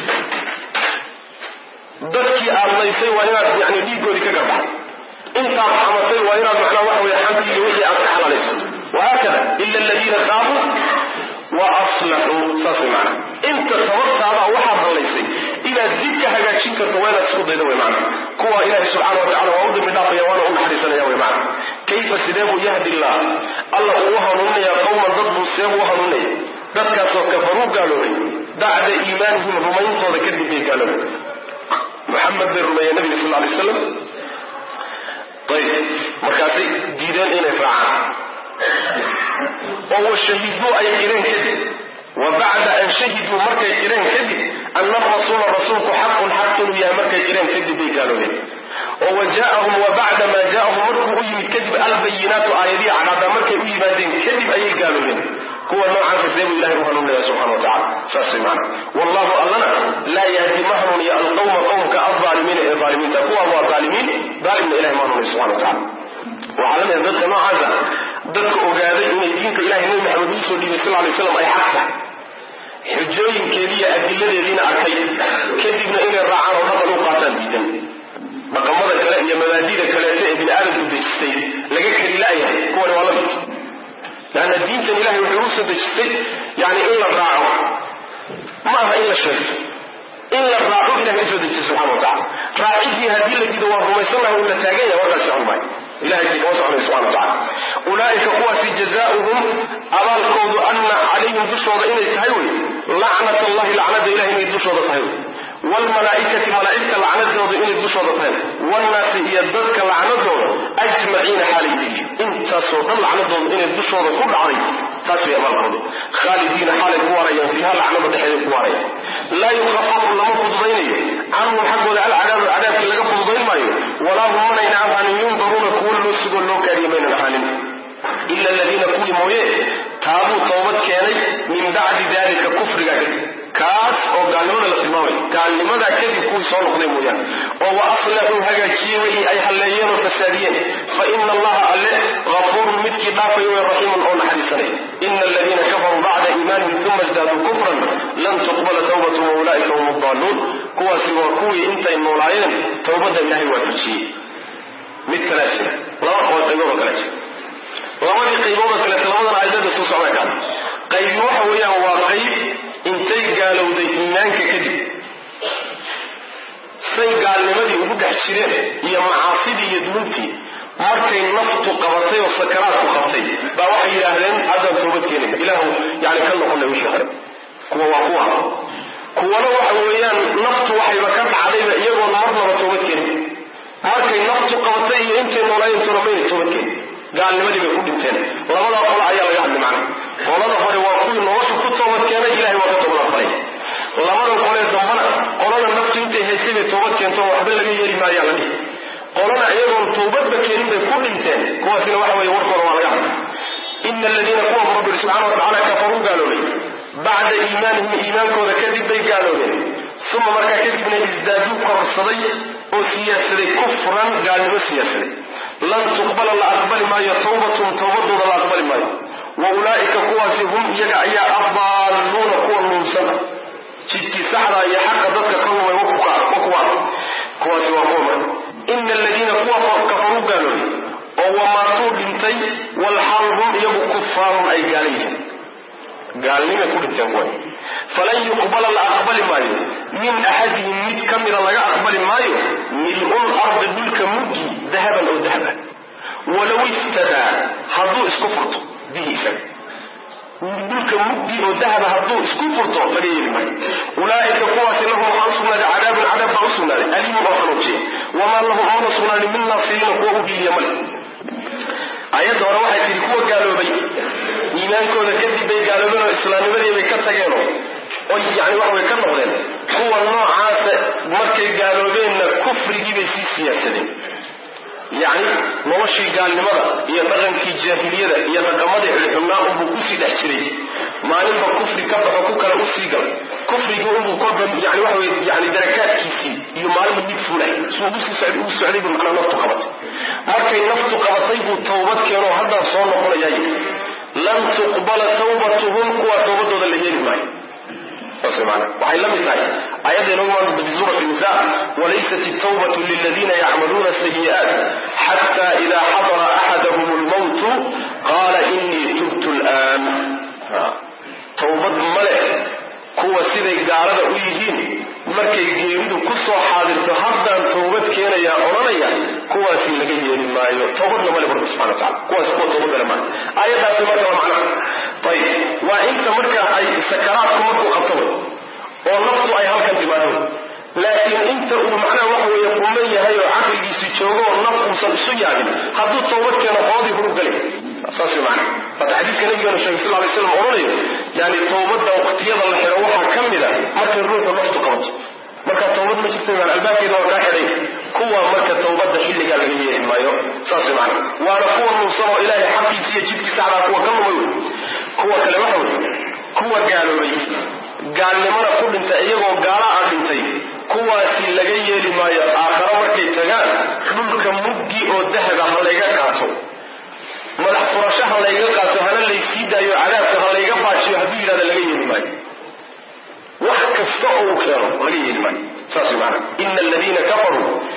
dadkii aad laysay waa inaad yani dhiiggoodii ka garbaxay intaad xamatay waa inaad macnaa waxa weye xamdi iyo wixii aad ka xalaalayso wahaakada ila aladiina taabuu wa aslaxuu saas macna inta sababtaada waxaad hallaysay inaad dib ka hagaajin karto waa inaad isku daydo way macna kuwa ilaahay subxaana wa tacala waa u dambi dhaafaya waana u naxariisanaya way macna kayfa sidee buu yahdi illah alla uu hanuuninaya qowman dad buu see buu hanuuninaya dadkaasoo kafaruu gaaloobay bacda iimaanihim rumayntooda kadib bay gaaloobay maxamed bay rumeeyeen nabiga sal alay wasalam ayb markaasay diideen inay raacaan oo washahiduu ay qireen kadib wa bacda an shahiduu markay qireen kadib ana arasuula rasuulku xaqun xaq inuu yahay markay qireen kadib bay gaaloobeen oo wajaahum wa bacda maa jaahum markuu u yimid kadib albayinaatu aayadihi cadaadaa markay u yimaadeen kadib ayay gaaloobeen kuwa noocaanka see buu ilahay u hanuunaya subxana wa tacala saasay macna wallahu allana laa yahdi ma hanuuniya alqawma qowmka alaalimiina ee aalimiinta kuwa waa aalimiin aalimna ilahay ma hanuuniya subxana wa tacala waxaa la mida dadka noocaasa dadka ogaaday inay diinta ilahay nabi maxamed uu soo dhiibay sal lay slam ay xaq tahay xujooyinkeediiyo adiladeediina arkay kadibna inay raacaan oo dhaqan u qaataan diidan dhaqamada kale iyo mabaadiida kaleeta ee bini aadamku dejistay laga keli la'yahay kuwani waa la mid laanna diintan ilahay wuxuu u soo dejistay yani in la raaco ma aha in la sheegto in la raaco ilahay usoo dejistay subxana watacala raacidii haddii la diido waa rumaysan laha uu la taagan yahay warkaas socon maayo ilahay kii kama soconay subxana watacala ulaa'ika kuwaasi jazaauhum abaalkoodu anna calayhim dushooda inay tahay wey lacnat allahi lacnada ilahay inay dushooda tahay wey والملائكة ملائكة لعنتهم إن الدشوة طهير والناس هي الدرك لعنتهم أجمعين حاليه انت صوت لعنتهم إن الدشوة كل عليه تاسوية مرحبا خالدين حال كواريا فيها لعنة بحيث كواريا لا يخفف لما فضضيني عنهم حقوا العذاب اللي قفض ضين مايو ولا هم من ينعم أن ينظرون كل سبل لو كريمين الحالين إلا الذين كل مويه تابوا توبت كاني من بعد ذلك كفر قاعد kaas oo gaalnimada la tilmaamay gaalnimada kadib kuwii soo noqday mooyaan oo wa aslahu hagaajiyey wixii ay halleeyeen oo fasaadiyeen fa ina allaha alle ghafuurun midkii dhaafay wa raxiimun oo naxariisanay ina aladiina kafaruu bacda iimaanihim uma isdaaduu kufran lan tuqbala tawbatuhum wa ulaa'ika hum addaaluun kuwaasi waa kuwii intay noolaayeen towbadda ilaahay waa dujiyey mid kalaa jira laba qaybood kala jira labadii qaybood kale labadana aayadda soo socda ka qayb waxa weeyaan waa qayb intay gaalowday iimaanka kadib say gaalnimadii ugu dhex jireen iyo macaasidii iyo dunuubtii markay naftu qabatay oo sakaraadku qabtay baa waxay yidhaahdeen haddaan toobad keenayna ilaahu yani ka noqonay wixii hore kuwa waa kuwana waxa weeyaan naftu waxayba ka dhacdayba iyagoon marnaba toobad keenin markay naftu qabatay iyo intay noolaayeen toromayna toobad keenin gaalnimadii bay ku dhinteen labadaa qolo ayaa laga hadlay macna qolada hore waa kuwii nolosha ku toobad keenay ilahay waa ka toobad aqbalay labadan qolee dambana qolada naftu intay haystay bay toobad keento waxba laga yeeli maayaa la dhihi qolana iyagoon toobadba keenin bay ku dhinteen kuwaasina waxa weeye warkooda waa laga hadlay ina aladiina kuwa rabbi subxaana watacaala kafaruu gaaloobay bacda iimaanihim iimaankooda kadib bay gaaloobeen uma markaa kadibna isdaaduu kororsaday oo siyaasaday kufran gaalnimo siyaasaday lan tuqbala la aqbali maayo tawbatuhum tawbadooda la aqbali maayo wa ulaa'ika kuwaasi hum iyaga ayaa addaaluuna kuwa lunsana jidkii saxda iyo xaqa dadka ka lumay kuwaasi waa kuwa marka ina aladiina kuwa kafaruu gaaloobay oo wamaatuu dhintay walxaal hum iyagu kufaarun ay gaala yihiin gaalnimay ku dhinteen kuwa falan yuqbala la aqbali maayo min axadihim mid ka mida laga aqbali maayo mil'ul ardi dhulka muggi dahaban oo dahaba walow iftadaa hadduu isku furto bihi isaga dhulka muggi oo dahaba hadduu isku furto laga yeeli maayo ulaa'ika kuwaasi lahum waxaa u sugnaaday cadaabun cadaab baa u sugnaaday aliimun oo xanuujiya wamaa lahum mana sugnaanin min naasiriina kuwa u hiiliya male ayadda hore waxay tidhi kuwa gaaloobay iimaankooda kadib bay gaaloobeen oo islaamnimadii bay ka tageenoo oy yani wax way ka noqdeen kuwa noocaasa markay gaaloobeenna kufrigii bay sii siyaasadeen yacni noloshii gaalnimada iyo dhaqankii jaahiliyada iyo dhaqamadii xilxunnaa unbuu kusii dhex jiray maalinba kufri ka baxo ku kale usii galay kufrigii unbuu kolba yani waxa weye yani darakaadkiisii iyo maalinba mid fuulay suu ugu socday buu macnaa naftu qabatay markay naftu qabatay buu tawbad keenoo haddaan soo noqonayaa yidhi lan tuqbala tawbatuhum kuwa tawbadooda la yeeli maayo waxay la mid tahay ayadda inoogu maanta fi suurati nisa walaysat الtawbatu liladiina yacmaluuna sayi'aat xata ida xadara axadahum اlmawtu qaala inii tubtu اlآan tawbad male kuwa siday gaalada u yihiin markay geeridu ku soo xaadirto haddaan tawbad keenayaa odhanaya kuwaasi laga yeeli maayo tawbadna male rabbi subxana watacala kuwaasi kuwa tawbad male maayo aayaddaasi marka waa macnaha ayib waa inta marka ay sakaraadku markuu qabto oo naftu ay halkan timaado laakiin inta uu macnaha waxa weeye quman yahay oo caqligiisu joogo oo naftuusan isu yaabin hadduu tawbad keeno qoodii huru galay saas macna fata xadiiska nabigeenu sheegay sal alay slam odhanaya yani tawbadda waqtiyada la xidho waxaa ka mid a markay ruuxu naftu qabato marka tawbad ma jirto maan albaabkeeda waa kaa xidhay kuwa marka tawbadda xilligaa laga yeeli maayo saas macna waana kuwa nuusan oo ilaahay xaqiisa iyo jidkii saxdaa kuwa ka lumay kuwa kale waxa weye kuwa gaaloobay gaalnimana ku dhintay iyagoo gaala a dhintay kuwaasi laga yeeli maayo aakharo markay tagaan dhulka muggi oo dahaba ha layga qaato madax furasho ha layga qaato hana laysii daayo cadaabka ha layga baajiyo hadduu yidhahda laga yeeli maayo wax kasta oo uu keeno laga yeeli maayo saas maana ina aladiina kafaruu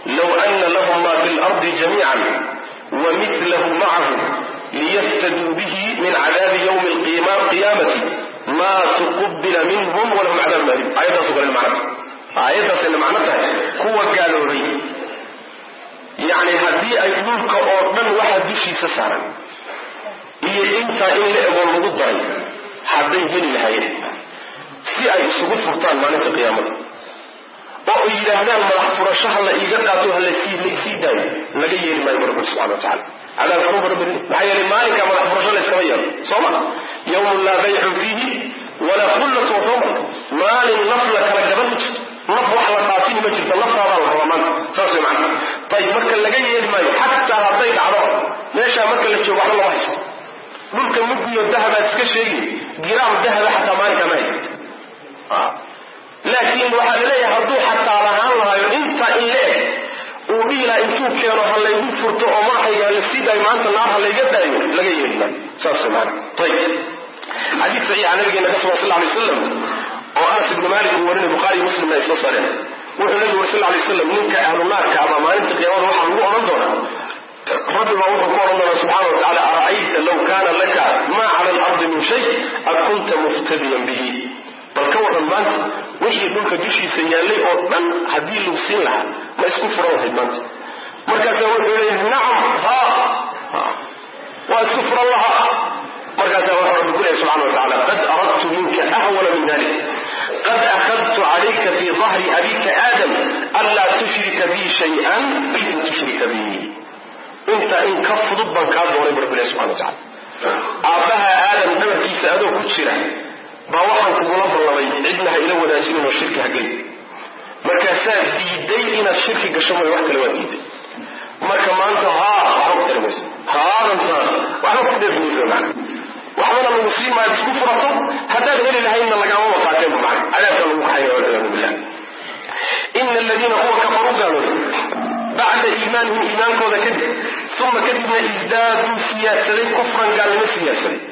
لو أن لهم ما في الأرض جميعا ومثله معه ليفتدوا به من عذاب يوم القيامة ما تقبل منهم ولهم عذاب أليم. آيات سؤال المعنى آيات المعنى هو قالوا لي يعني هدي أيضاك أردن واحد بشي سسارا إيه إنت إلا أقول مضطري حدين هني لهايه si ay isugu furtaan maalinta qiyaamada oo ay yiraahdaan madax furashaha la iiga qaato hal sii daayo laga yeeli maayo rabbi subhanahu wa ta'ala cadaab xanuun rabbi maxay yeelay maalinka madax furasho la iska yeelo sooma yawm la bay'u fihi wala qullatu sawma maalin nafla kala gaban naf wax la qaafin ma jirto naftaada la ramaan saas macna tayib marka laga yeeli maayo hatta haday dhacdo meesha marka la joogo wax la haysto dhulka muddo dahab iska sheegi giraam dahab hatta maalinka ma haysto laakiin waxa la leeyahay hadduu xataa lahaan lahayo inta illee uu dhiila intuu keeno halaygu furto oo madaxayga la sii daayo maanta naar halayga daayo laga yeelay saas macna tayib xadiis sahih aan nabiga sallallahu alayhi wasallam oo Anas ibn Malik warin Bukhari Muslim ay soo saareen wuxuu nabiga sallallahu alayhi wasallam ninka ahlu naarka ama maalinta qiyaamada waxa lagu oran doonaa رب الله وحده سبحانه وتعالى أرأيت لو كان لك ما على الأرض من شيء أكنت مفتديا به balkawan maanta wixii dhulka dushiisa yaalay oo dhan hadii lagu siin lahaa ma isku furan maanta markaas wuxuu leeyahay nacam wa isku furan lahaa markaas wuxuu rabbi ku leeyahay subhanahu wa ta'ala qad aradtu minka ahwala min dhalik qad akhadtu alayka fi dhahri abika adam alla tushrika bi shay'an illa tushrika bi inta in ka fudud ban ka doonay rabbi subhanahu wa ta'ala aabaha adam dhabarkiisa adoo ku jira ba waxaan ku gula ballamay cidna ila wadaajin oo shirki hagelin markaasaa diiday inaad shirki gasho ma wax kale waa diiday marka maanta waxaa ku darmaysa waxaa ku darmaysa waxaana lagu sii maayo isku furato haddaad heli lahayna lagama waqaateen macna cadaabka lagu xayo walaal billah inna alladhina huwa kafaru qalu ba'da iimanihim iimankooda kadib thumma kadibna izdaadu siyaasaday kufran gaalnimo siyaasaday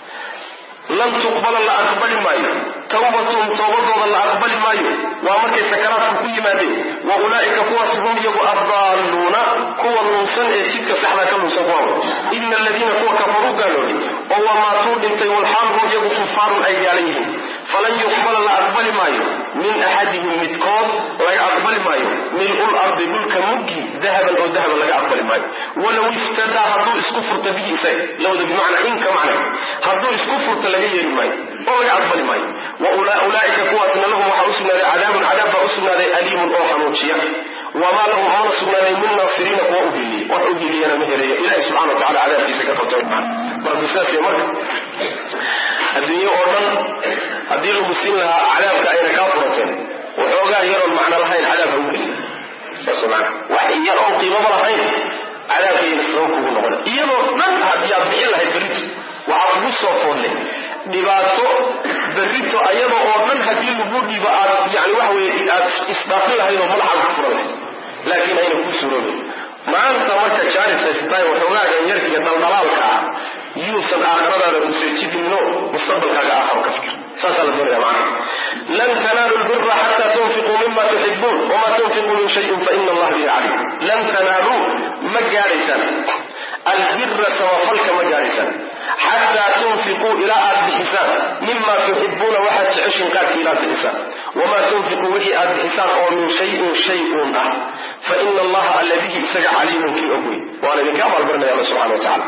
لن تقبل الله أقبل مايو توبتهم توبتهم الله أقبل مايو وأمرك سكرات كل مادين وأولئك قواسهم يبقوا أفضالون قوى النصن تلك سحنا كالنصفان إن الذين قوى كفروا قالوا وهو ما تود انت والحامهم يبقوا كفار أي عليهم فلن يقبل الله أقبل مايو من أحدهم متقام ولا أقبل مايو من الأرض ملك مجي ذهبا أو ذهبا لا أقبل مايو ولو افتدى هدو اسكفر تبيه إنسان لو ده بمعنى إنك معنى هدو اسكفر تلقيه المايو ولا أقبل مايو وأولئك قواتنا لهم وحاوسنا عذاب فأسنا أليم أو حنوشيا وما لهم أنصرنا من ناصرين وأهلي أنا مهري إلهي سبحانه وتعالى عذاب في سكة الطيب رب الساسي مرة الدنيا أولا هدي المسلمين لها عذاب كأين كافرة وحوقا يروا المعنى لهين عذاب أولي سمعنا وحي يروا قيمة لهين عذاب ينسروكم هنا يروا من هدي أبعي لها البريد وعطبوا الصوفون له dhibaato berrito ayada oo dhan hadii lagu dhibo yani wax weey isbaaqi lahayd oo malaha ku furan laakiin ayna ku suuroobin maanta marka jaarista istay waxoogaa yarkiga daldalaalka yuusan aakhirada ku seejidino mustaqbalkaaga aakhir ka fikir saasa la doonaya macna lan tanalu albirra hatta tunfiqu mimma tuhibbun wa ma tunfiqu min shay'in fa inna allaha bihi alim lan tanalu majalatan albirra tawafalka majalatan حتى تنفقوا إلى أرض حسان مما تحبون واحد تعيشن قاتل إلى أرض حسان وما تنفقوا إلى أرض حسان أو من شيء فإن الله الذي سجع عليم في أبوي وأنا بكام البرنا يا الله سبحانه وتعالى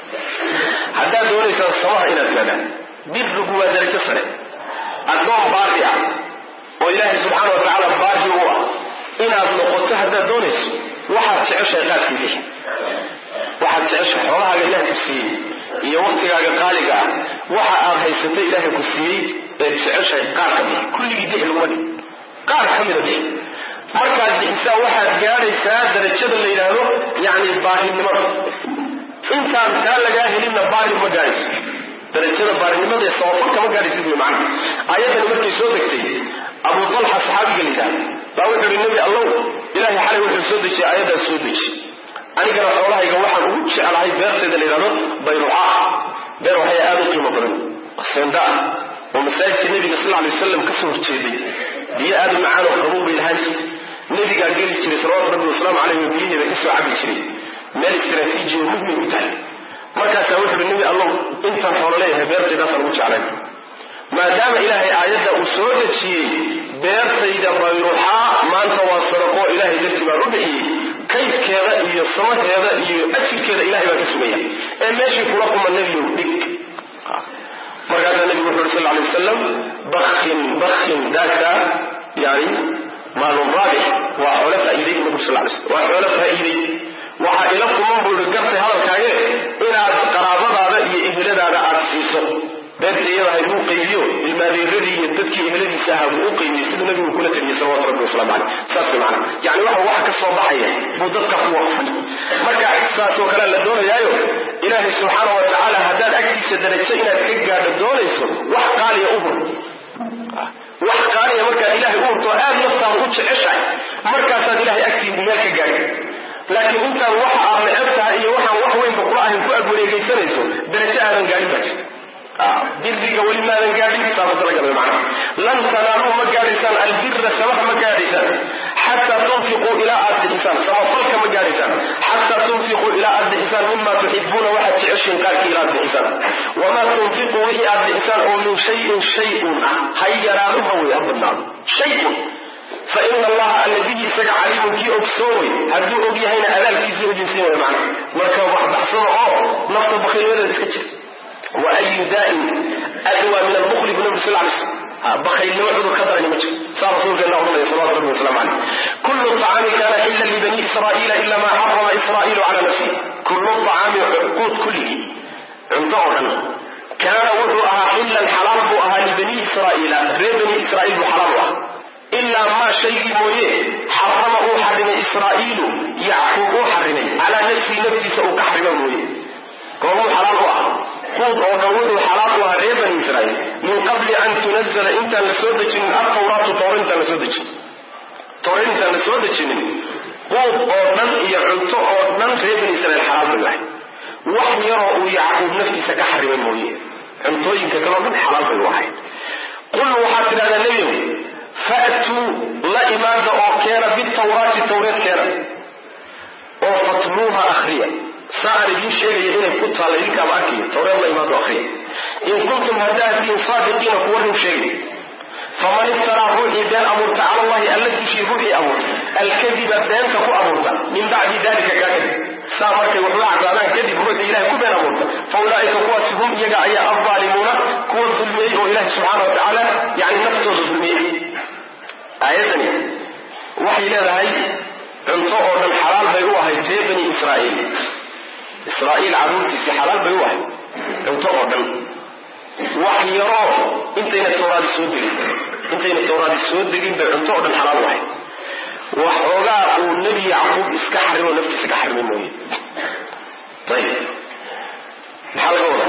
حتى دوني سنصمها إلى الثلاثة بالرقوة ذلك السنة الدوم باريع وإلهي سبحانه وتعالى باري هو إن أبنى قلتها دونيس واحد تعيش قاتل به واحد تعيش حولها إله كسيه iyo waqtigaaga qaaliga waxa aad haysatay ilaahay ku siiyay ee jeceshay qaar kamid kulligii dii ilwadi qaar kamid ah marka inta waxa gaaraysa darajada la yiraahdo yaani baahinimada inta taa laga helina baahi ma gaarayso darajada baahinimada ee sababta ma gaarayso macna ayadan markay soo degtay Abu Talha saxaabiga lidaa baa wuxuu nabi Allah ilaahay xalay wuxuu soo dejiyay ayada soo dejiyay anigana xoolahayga waxaan ugu jecelahay beerteeda la yiraahdo bayruuca beer waxay aad u qiimo badan asanda oo masaajidka nabiga sallallahu alayhi wasallam ka soo horjeeday biyo aad macaan oo qabow ilahay نبي قال لي جري صلوات ربي والسلام عليه وبيه بكسو عبد جري مال استراتيجي مهم وتعالى markaas wuxuu nabi Allah inta xoolaha beertayda soo jeclay maadaama ilaahay aayada uu soo dejiyay beertayda bayruha maanta waa sarqo ilaahay dadkiiba u bixiyay kaydkeeda iyo samaheeda iyo ajirkeeda ilaahay baa ka sugaya ee meeshii kula kuma nabi dhig markaas nabi sallallahu alayhi wasallam bakhin daka yani maalun raabih wa xawlata ilayhi nabi sallallahu alayhi wasallam wa xawlata ilayhi waxa ila kuma buu gartay hadalkaaga inaad qaraabadaada iyo eheladaada aad siiso beertayada ay u qaybiyo ilmaadeeradii iyo dadkii eheladiisa ah uu qaybiyo sida nabigu kula taliyay sallallahu alayhi wasallam saasana yani waxa ka soo baxaya buu dadka ku waqfan marka saasoo kale la doonayaayo ilaahay subhanahu wa ta'ala hadaad agtiisa darajo inaad ka gaadho doonayso wax qaaliya u hor wax qaaliya marka ilaahay u horto aad naftaada u jeceshahay markaasaad ilaahay agtiisa meel ka gaadho laakiin inta wax aad necabtahay iyo waxaan wax weyn ku ahayn ku agwareegaysanayso darajo aadan gaadhin baa birriga wali ma aadan gaadhin sabab laga macna lan tanalu ma gaadhisan albirra sabab ma gaadhisan hatta tunfiqu ila adhisan sabab ma gaadhisan hatta tunfiqu ila adhisan mimma tuhibbuna wa ta'ishin qalbi ila adhisan wama tunfiqu ila adhisan aw min shay'in hayyarahu wa yabna shay'un فإن الله الذي يسجع عليهم كي أكسوي هدو أبيهين أذال كي سيجنسين معنا مركب واحد حصنا نفط بخير ولا تسكتش وأي داء أدوى من المخل بن صلى الله عليه وسلم بخير نوعد القدر لمجه صار رسول الله صلى الله عليه وسلم عليه كل الطعام كان إلا لبني إسرائيل إلا ما حرم إسرائيل على نفسه كل الطعام قوت كله انتظرا كان وضعها حلا حلال بؤها لبني إسرائيل غير بني إسرائيل بحرامها إلا ما شيء مويه حرمه حرم إسرائيل يعقوب حرمه على نفسه سأوك حرمه مويه قالوا حلال خذ ودور حلال وهريبا إسرائيل من قبل أن تنزل إنت لسودك من التوراة تورنت لسودك خذ ودن يعنطو ودن غيبا إسرائيل حرام الله وحي يرأوا يعقوب نفسه كحرمه مويه عنطو ينكتلوا من حلال الواحد قل وحاتنا هذا النبي فأتوا لا إمادة أو كان بالتوراة التوراة كان أو فطلوها أخرية سأل بي شيء يهين كنت على إلك أماكي توراة لا إمادة أخرية إن كنتم هداتين صادقين فورهم شيء فمن افترى روحي دان أمرت على الله الذي في روحي أمر الكذب دان تكو أمرت من بعد ذلك كذب سامك وحلع عزانا كذب روحي إله كبين أمرت فأولئك قواسهم يقع يا الظالمون قوة ظلمي وإله سبحانه وتعالى يعني نفسه ظلمي آياتني وحي لهي انطقوا من حلال بيوها جي بني إسرائيل عروتي سي حلال بيوها انطقوا من وحي يراه انتين التوراة السودقين بانطقوا من حلال وحي وحوغاء النبي يعقوب اسكحر ونفسي اسكحر من موي طيب الحلقة هنا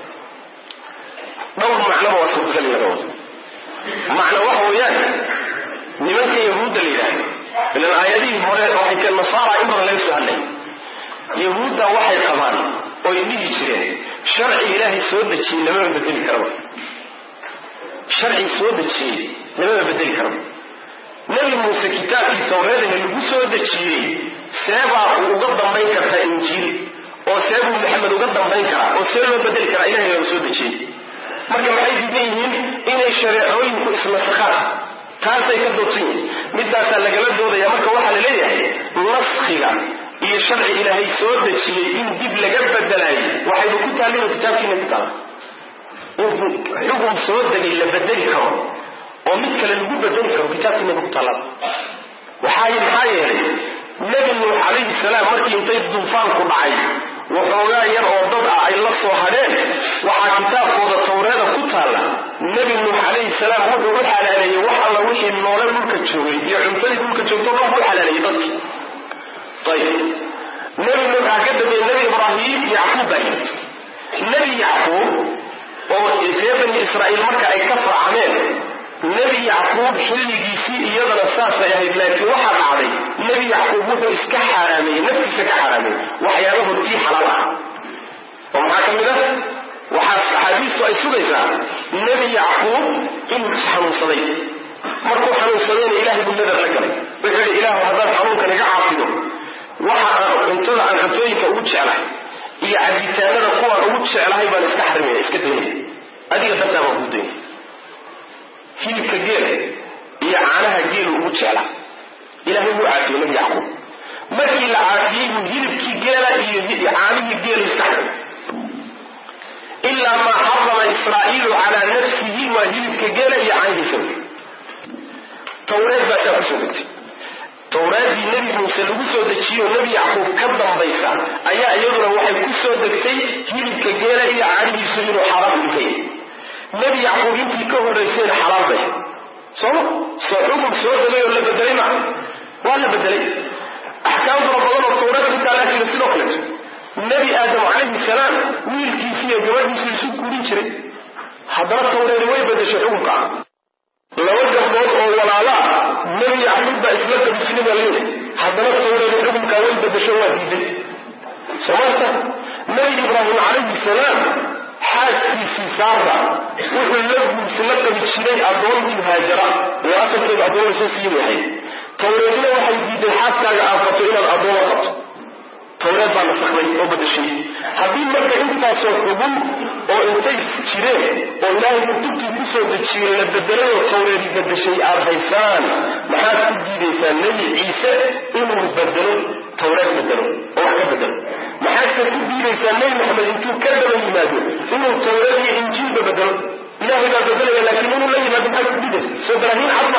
دور معنى وصف كلمة دور معنى وحو يعني nimanka yahuudda la yidhaahdo ilan aayadihii hore waxay ka nasaara in badan laga soo hadlay yahuudda waxay qabaan oo ay dhihi jireen sharci ilaahay soo dejiyey lama bedeli karo sharci soo dejiyey lama bedeli karo nabi muuse kitaabkii tawreeda lagu soo dejiyey seebaa uga dambayn karta injiil oo seebuu maxamed uga dambayn karaa oo see loo bedeli karaa ilaahay laga soo dejiyey marka maxay diidan yihiin inay shareecooyinku isnasakhaan taasay ka doodsan midaasaa lagala doodaya marka waxaa la leeyahay naskhiga iyo sharci ilaahay soo dejiyey in dib laga bedelayo waxaynu ku taallina kitaabkiina ku taala xukun soo degay la bedeli karo oo mid kale lagu bedeli karo kitaabkiina ku taala maxaa yeelay nabi nuux calayhi salaam markii intay duufaanku dhacay وحوغا ير او دد اي لا سو hadeen waxa kitaabkooda tawreeda ku taala nabi nuux alayhi salaam wuxuu xalaalay waxa la wixii noolay dhulka joogay iyo cuntadii dhulka joogto dhan buu xalaalay dadki طيب nabi nuux ka dambeeyay nabi ibraahim yacquub nabi yacquub oo reer israa'iil marka ay ka farcameen nabi yacquub xilligiisii iyadana saas ay ahayd laakiin waxa dhacday nabi yacquub wuxuu iska xaraamay naftiisa ka xaraamay waxyaabaha tii xalaal ah oo maxaa kamid ah waxa saxaabistu ay sugaysaa nabi yacquub inuu xanuunsaday markuu xanuunsadeen ilaahay buu nadar la galay wuxuu yidhi ilaahu haddaan xanuunkan iga caafido waxa cuntada aan cuntooyinka ugu jeclahay iyo cabitaanada kuwaan ugu jeclahay baan iska xarimaya iska daynaya adiga dartaa baan kuu daynaya hilibka geela iyo caanaha geelu ugu jeclaa ilaahay wuu caafiyey nabi yacquub markii la caafiyey buu hilibkii geela iyo caanihii geelu iska xarimay ilaa maa xarama israa'iilu calaa nafsihi waa hilibka geela iyo caanihiisa tawreed baa taa kusoo degtay tawraadii nebi muuse lagu soo dejiyo nebi yacquub ka dambaysa ayaa iyaduna waxay ku soo degtay hilibka geela iyo caanihiisu inuu xalaal u yahay nebi yacquub intii ka horraysayna xalaal bay soo xukun soo degay oo la bedelay ma waa la bedelay axkaam fara badan oo tawraad ku taalaa jira sidoo kaleeto nebi aadam calayhi salaam wiilkiisi iyo gabadhiisu isu guurin jiray haddana tawreedi way bedeshay xukunka laba gabdhood oo walaala nebi yacquub baa isla dabijinay baa leeyahay haddana tawreedi xukunkaa way bedesho waa diiday soomaalta nebi ibraahim calayhi salaam xaaskiisii saara wuxuu la qabi jiray addoontii haajara oo asalkeedu addoon lasoo siin yahay tawreedina waxay diiday xaaskaaga aad qabto inaad addooma qabto tawreed baa nasakday oo bedeshay haddii marka intaasoo xubun oo intay jireen oo ilaahay kutubtii ku soo dejiyey la bedelay oo tawreedi bedeshay aad haysaan maxaad ku diidaysaa nebi ciise inuu bedelo tawreed bedelo oo wax ka bedelo maxaadka ku diidaysaa nebi maxamed intuu ka daba yimaado inuu tawreed iyo injiilba bedelo ilaahay baa bedelaya laakiin inuu la yimaado maxaad ku diidaysa soo daraahiin cadma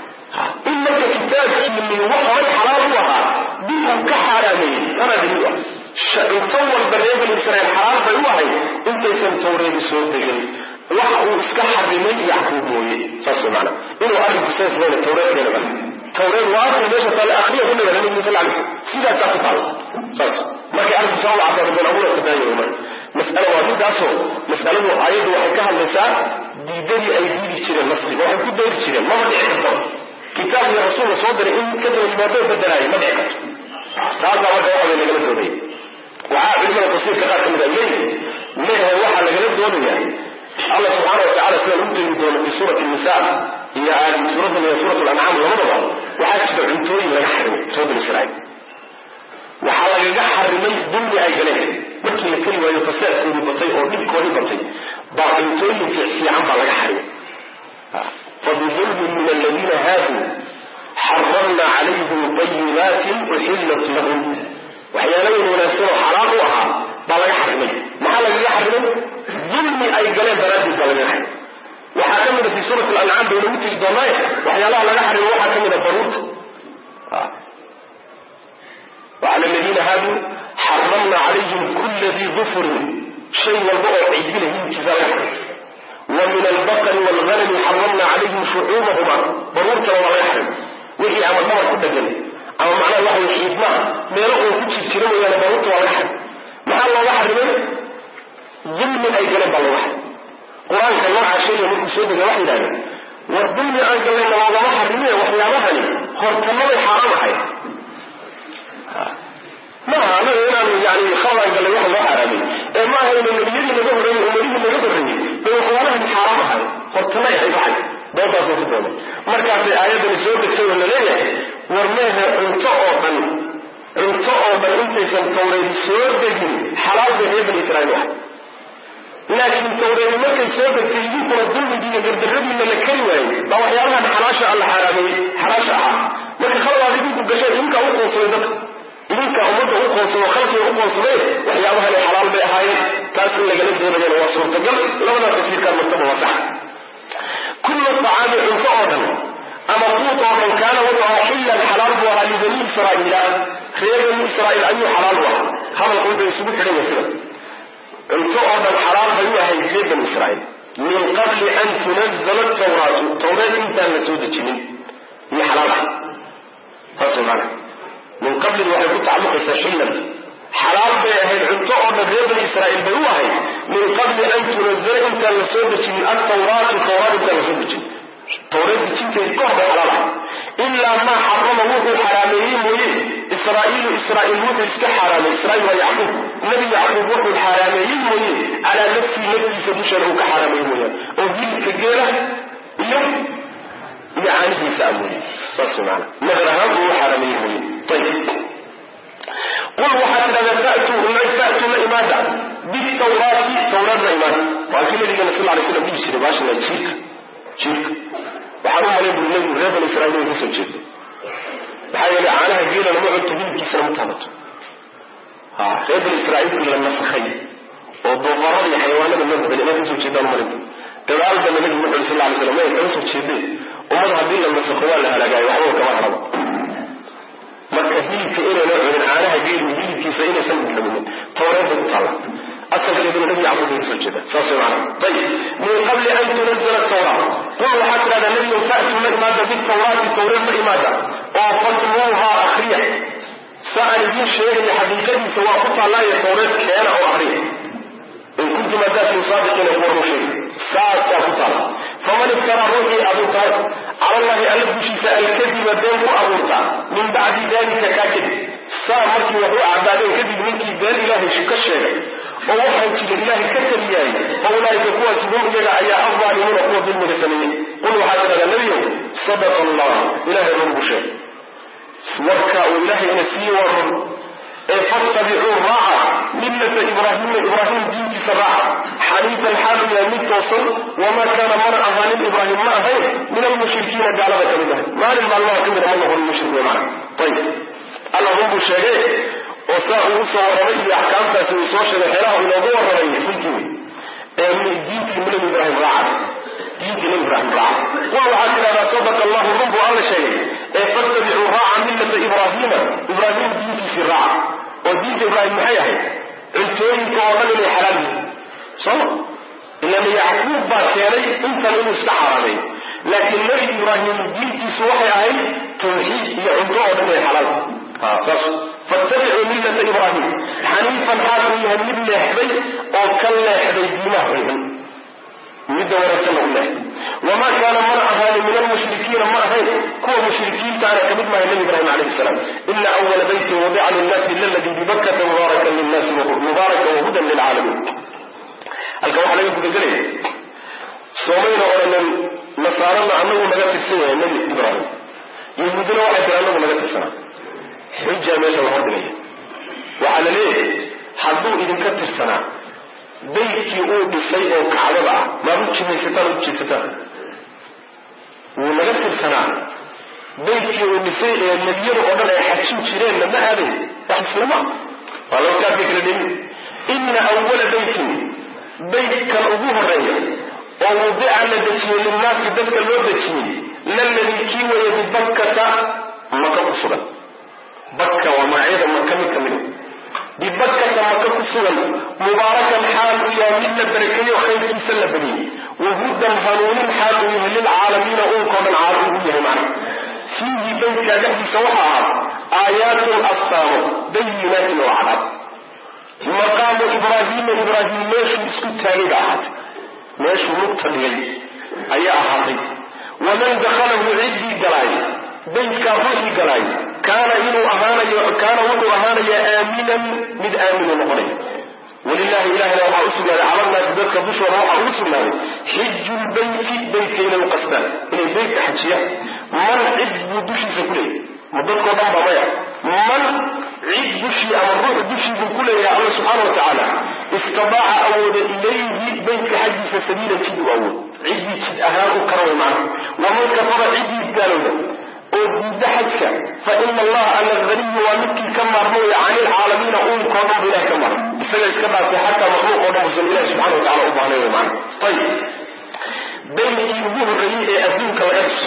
in marka kitaabkiini wax horay xalaal u ahaa dib uu ka xaaraameeyey ana daliil ah inta walba reer bani israa'iil xalaal bay u ahayd intaysan tawreedi soo degin waxa uu iska xarimay yacquub mooye saas macna inuu arrinku saas leeyahay tawreedkeena bal tawreed waa asal meesha taale akhriya ku naga nabi muuse alayhi sidaasaa ku taala saas markay arrinku saa u cabbaro been abuura ka daayo marka mas'alo waa midaasoo mas'aladu aayaddu waxay ka hadlaysaa diidadii ay diidi jireen nasriga waxay ku dayri jireen mama dhici karto kitaab iyo rasuul soo diray in ka daba yimaado bedelaay ma dhici karto taasaa marka waxa lagala doodaya waxaa culimada tafsiirka qaar ka mid a leeyihi mehe waxaa lagala doodayaa allah subxaana watacala sida lagu tegi doono fi suurati nisa iyo suuradan iyo suurat lancaam labadaba waxaa jira cuntooyin laga xarimay reer bani israa'iil waxaa lagaga xarimay dulmi ay galeen markii la keli waayo fasaadkoodii batay oo dhibkoodii batay baa cuntooyin fiican baa laga xarimay فبظلم من الذين هادوا حرمنا عليهم طيبات أحلت لهم وحيالين وناسوا حرام وها بلغ حرمي ما لغ حرمي ظلم أي قليل بلاد بلغ حرمي وحكمنا في سورة الأنعام بنوت الضمائر وحيالها لغ حرمي وحكمنا بروت وعلى الذين هادوا حرمنا عليهم كل ذي ظفر شيء والبقر عيدين انتزالا ومن البقر والغنم حرمنا عليهم شعوبهما ضرورة ولا يحرم وحي عمل مرة كده جنة أما معنى الله يحيد معه ما يلقوا كتش السلام ويانا ضرورة ولا يحرم مع الله يحرم ظلم أي جنب الله يحرم قرآن كان الله عشان يملك سيدنا وحي لنا والظلم أنزل لنا الله يحرمه وحي عمهني خرط الله حرام حي ما أنا يعني خلق قال له واحد حرامي ما هي من الذين يقولون أمريهم يقولون بيقولون حرامها قلت لا يحب حد بابا صدقون مركز آيات السورة تقول لنا ورماها انتقوا بل انت سنتوري السورة بجي حلال بني بني إسرائيل لكن توري مركز السورة تجيب ردون دي قرد الربي من الكريوة بابا يالها حراشة الحرامي حراشة مركز خلوا هذه بقشة يمكن أقول صدق idinka ummadda u qoonsado khalqiga u qoonsadee waxyaabaha ay xalaal bay ahaayeen taas in lagala doonayana waa suurtagal labada tafsiirkaa martaba waa sax kullu tacaami cunto oo dhan ama quud oo dhan kaana wuxuu ahaa xillan xalaal buu ahaa libani israa'iila reer bani israa'iil ayuu xalaal u ahaa hadalku wuxuu isugu xidhan yahay sida cunto oo dhan xalaal bay u ahayd reer bani israa'iil min qabli an tunazzala atawraatu tawreed intaan la soo dejinin iyo xalaal ah taasoo macna من قبل وحي تعلق ساشلا حلال بأهل عطاء من بني إسرائيل بيوهي من قبل أن تنزل انت لسودة من التوراة انت لسودة التوراة بتنك الكهب حلال إلا ما حرمه الحراميين ويه إسرائيل ويه اسك حرام إسرائيل ويعقوب نبي يعقوب ويه الحراميين ويه على نفسي سبشره كحراميين ويه وذلك الجيلة يعني بيسا أمري ساسمعنا نغرها وحرميه طيب قل وحتى فأتوا لإمادة بالتوراة توراة إمادة وأكيد الذي صلى الله عليه وسلم بيجي باشا شرك وحرم عليه بالنبي الرب الإسرائيلي يسوي شرك بحاجة عنها جيلا لما عدت بيه كيسا متهبط رب الإسرائيلي لما سخي والضفرات الحيوانات من النبي اللي ما يسوي شرك المرض تبعالك أن النبي صلى الله عليه وسلم ما يسوي شرك ومضها بيه لما سخوان لها لقاي وحوه كما حرم marka hilibka inay la cunin caanaha geelu hilibkiisa inay san dhamayn tawreed u taala asalkeedu nabi yacquub soo jeeda saasay macna tayib min qabli an tunzila at-tawrat qul hatta nabi fa'tu min ma bi at-tawrat tawreed imada oo fatluha akhriya sa'al bi shay'in haqiqatan sawa qala ya tawreed kana oo akhriya in kuntum adatu sadiqina wa rusul sa'a qala faman iftara ruhi abu talib على الله ألف شيء الكذب بينه أبوتا من بعد ذلك كاكد سامك وهو أعبادين كذب منك قال إله شك الشيء ووحد لله كتب ياي فأولئك قوة هم إلى أي أفضل من قوة المجتمعين قلوا هذا النبي صدق الله إله الرب شيء وكا إله نسي ورب فاتبعوا الراعة ملة إبراهيم دين سراعة حنيف الحال يميت وصل وما كان مرء أهالي إبراهيم ما هي من المشركين بعلبة الله ما لما الله كمر الله المشركين معه طيب اللهم الشريك وساء ورمي أحكام تسوش الحراء إلى ظهر رمي فلتوي من دين من إبراهيم راعة دين من إبراهيم راعة وهو عادنا لا صدق الله الرب على شيء فاتبعوا الراعة ملة إبراهيم دين في الراعة ودين إبراهيم محيحي انتوين كوغل من حلال صلى إنما يعقوب باكيري انت لنه استحر عليه لكن نبي إبراهيم دين في سوحي أهي توحيد يعندوه من حلال فاتبعوا ملة إبراهيم حنيفا حاسمها من يحبي أو كلا يحبي دينه مدة ورسله الله وما كان مرأة من المشركين مرأة كو مشركين كان كمد ما النبي إبراهيم عليه السلام إلا أول بيت وضع للناس إلا الذي ببكة مباركا للناس مباركا وهدى للعالمين الكوحة لا يكون بجليه صومين أولا نصارى أنه مجال السنة النبي إبراهيم يهودنا واحد أنه مجال السنة حجة ماشا وحد ليه وعلى ليه حدو إذن كتر السنة بيتي او بسيء او كعبا ما بوجه ميستان وجهتان ولغت السنة بيتي او بسيء النبيين اوضر يحكين جيرين لما هذه واحد سلمة ولو كان فكر دين إن أول بيت كان أبوه الرئيس ووضع لدتي للناس ذلك الوضتي للذي كيوى يبكة مكة صلى بكة ومعيدا مكة منه ببكة مكة صلى مباركا حال يا ملة بركية وخير سلة بني وهدى هنون حال للعالمين أنكم العالمين معنا فيه بيت كذلك سوحها آيات الأصطار بينات وعرب مقام إبراهيم ماشي اسكت تاريخ أحد ماشي مقتدي أي أحد ومن دخله عدي قلاي بيت كافوشي قلاي كان إنه أهانا يا آمنا من آمن الغريب ولله إله لو حأسل على الناس ذلك بشر روح أرسل له حج البيت بيتين وقصدان من البيت حجية من عد بشي سكولي مدرك وضعب مياه من عد بشي أو الروح بشي سكولي يا الله سبحانه وتعالى استطاع أول إليه بيت حج فسبيل تجد أول عد أهاء كرم معه ومن كفر عد قالوا وبدحك فإن الله على الغني ومثل كما روي عن العالمين قوم بلا كما بسبب كما في حتى مخلوق ونفس الله سبحانه وتعالى أبعانه معه طيب بين يبوه الرئيء أدوك وأبس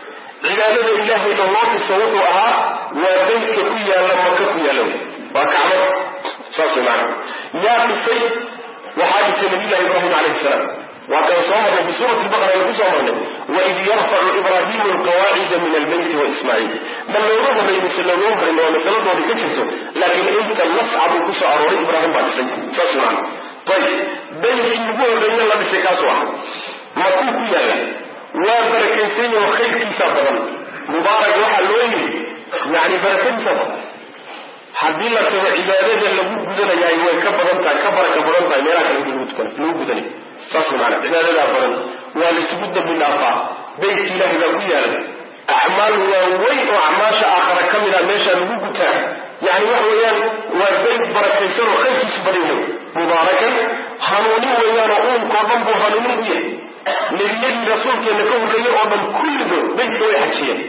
عبادة الله إلى الله الصوت وأها وبيت كوية لما كوية له وكعمل صاصي معه يا السيد وحادث نبي الله إبراهيم عليه السلام وكان صامر بسورة البقرة يقول صامر وإذ يرفع إبراهيم القواعد من البيت وإسماعيل بل لو رغم بين سلوه فإنه مثلا بكتشته لكن أنت نصعب كسع أروري إبراهيم بعد سيد صاصي معه طيب بين النبوة بين الله بسكاس واحد مكوك يالا وبركتين وخير كيسا مبارك واحد لوين يعني بركتين سبب حدين لك عبادة اللي بدنا يعني وكبرنتا كبرنتا ميراك اللي بدنا صاصي معنا عبادة لا فرن والسجود بالأفعى بيت الله لقويا أعمال وين وأعماش آخر كملا ماشى لوجودها يعني وحويان وبيت بركيسر وخير سبرينه مباركا هنوني ويان أم قدم بهنوني للذي رسولك أنكم غير أمم كل بيت ويحكي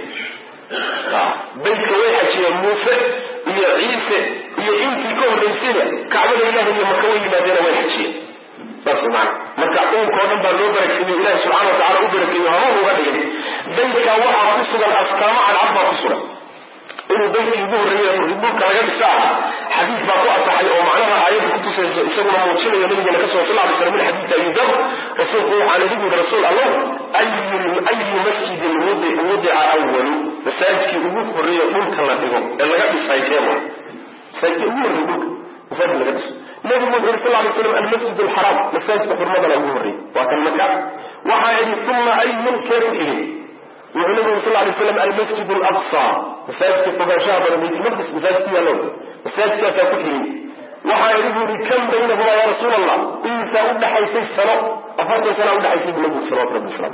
بيت ويحكي موسى يا عيسى يا إنتي كون بنسينا كعبد الله يا مكوي ما بين ويحكي بس معنا مركعون كونن بلو بركين الله سبحانه وتعالى وبركين هرون وغدين بيتك وحا قصد الأسكام على العبا قصدا إنه بيت يبوه الرئيب كان ساعة حديث ما قوة صحيح ومعناها آيات كنت سيسمونها موتشين يمين جنة كسوة صلى الله عليه وسلم الحديث أي ذر رسول الله على ذكر رسول الله أي مسجد وضع أول مساجد يبوه الرئيب ملك الله تقوم اللي قد سيكيمه سيكيمه الرئيب وفضل لك نبي محمد صلى الله عليه وسلم المسجد الحرام مساجد حرمة الأموري وكان مكان وحايد ثم أي منكر إليه وعلمه صلى الله عليه وسلم المسجد الأقصى مساجد فقاشاه بنبيت المقدس مساجد يالون مساجد فاكتله وحايده لكم بينهما يا رسول الله إنسا أولى حيثي السنة أفضل سنة أولى حيثي بنبوك صلى الله عليه وسلم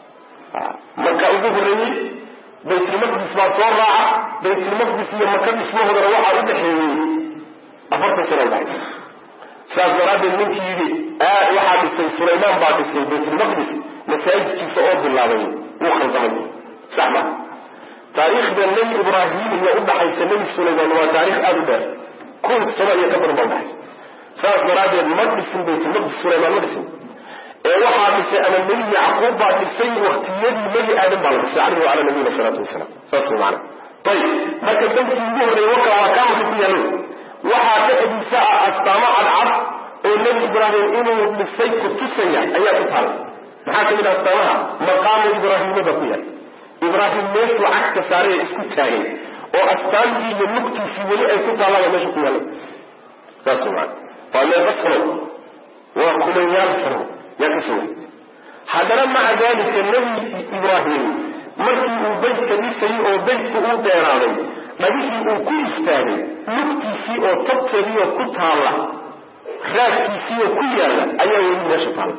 مكة أبوه الرمي بيت المقدس ما صرع بيت المقدس لما كان اسمه روحة أولى حيثي أفضل سنة أولى حيثي سأزراد منك يدي واحد سليمان بعد بيت المقدس مساجد كيف أرض الله وخلطاني سعما تاريخ النبي إبراهيم يقول حيث النبي سليمان هو تاريخ أبدا كل سنة يكبر الله سأزراد المقدس في بيت المقدس سليمان مقدس واحد أنا النبي يعقوب بعد السيد واختيار النبي آدم بعد السعر على نبينا صلى الله عليه وسلم فأصل معنا طيب ما كنتم تنبوه ليوقع وكامل تبيانون waxaa ka xidhisaa astaamo cadcad oo nabi ibraahim inuu dhisay ku tusaya ayaa ku taal maxaa ka mid ah astaamaha maqaamu ibraahimada ku yaal ibraahim meeshuu cagta saaray isku taagay oo astaantii iyo lugtiisii weli ay ku taalada meesha ku yaala saas waa meel basalo waa kuleeyaal faro yaa ka soo haddana maca daalika nabi ibraahim markii uu beydka dhisay oo beydku uu dheeraaday nabigii uu ku istaagay lugtiisii oo tabteedii oo ku taalla raadkiisii oo ku yaalla ayaa weli meesha taalla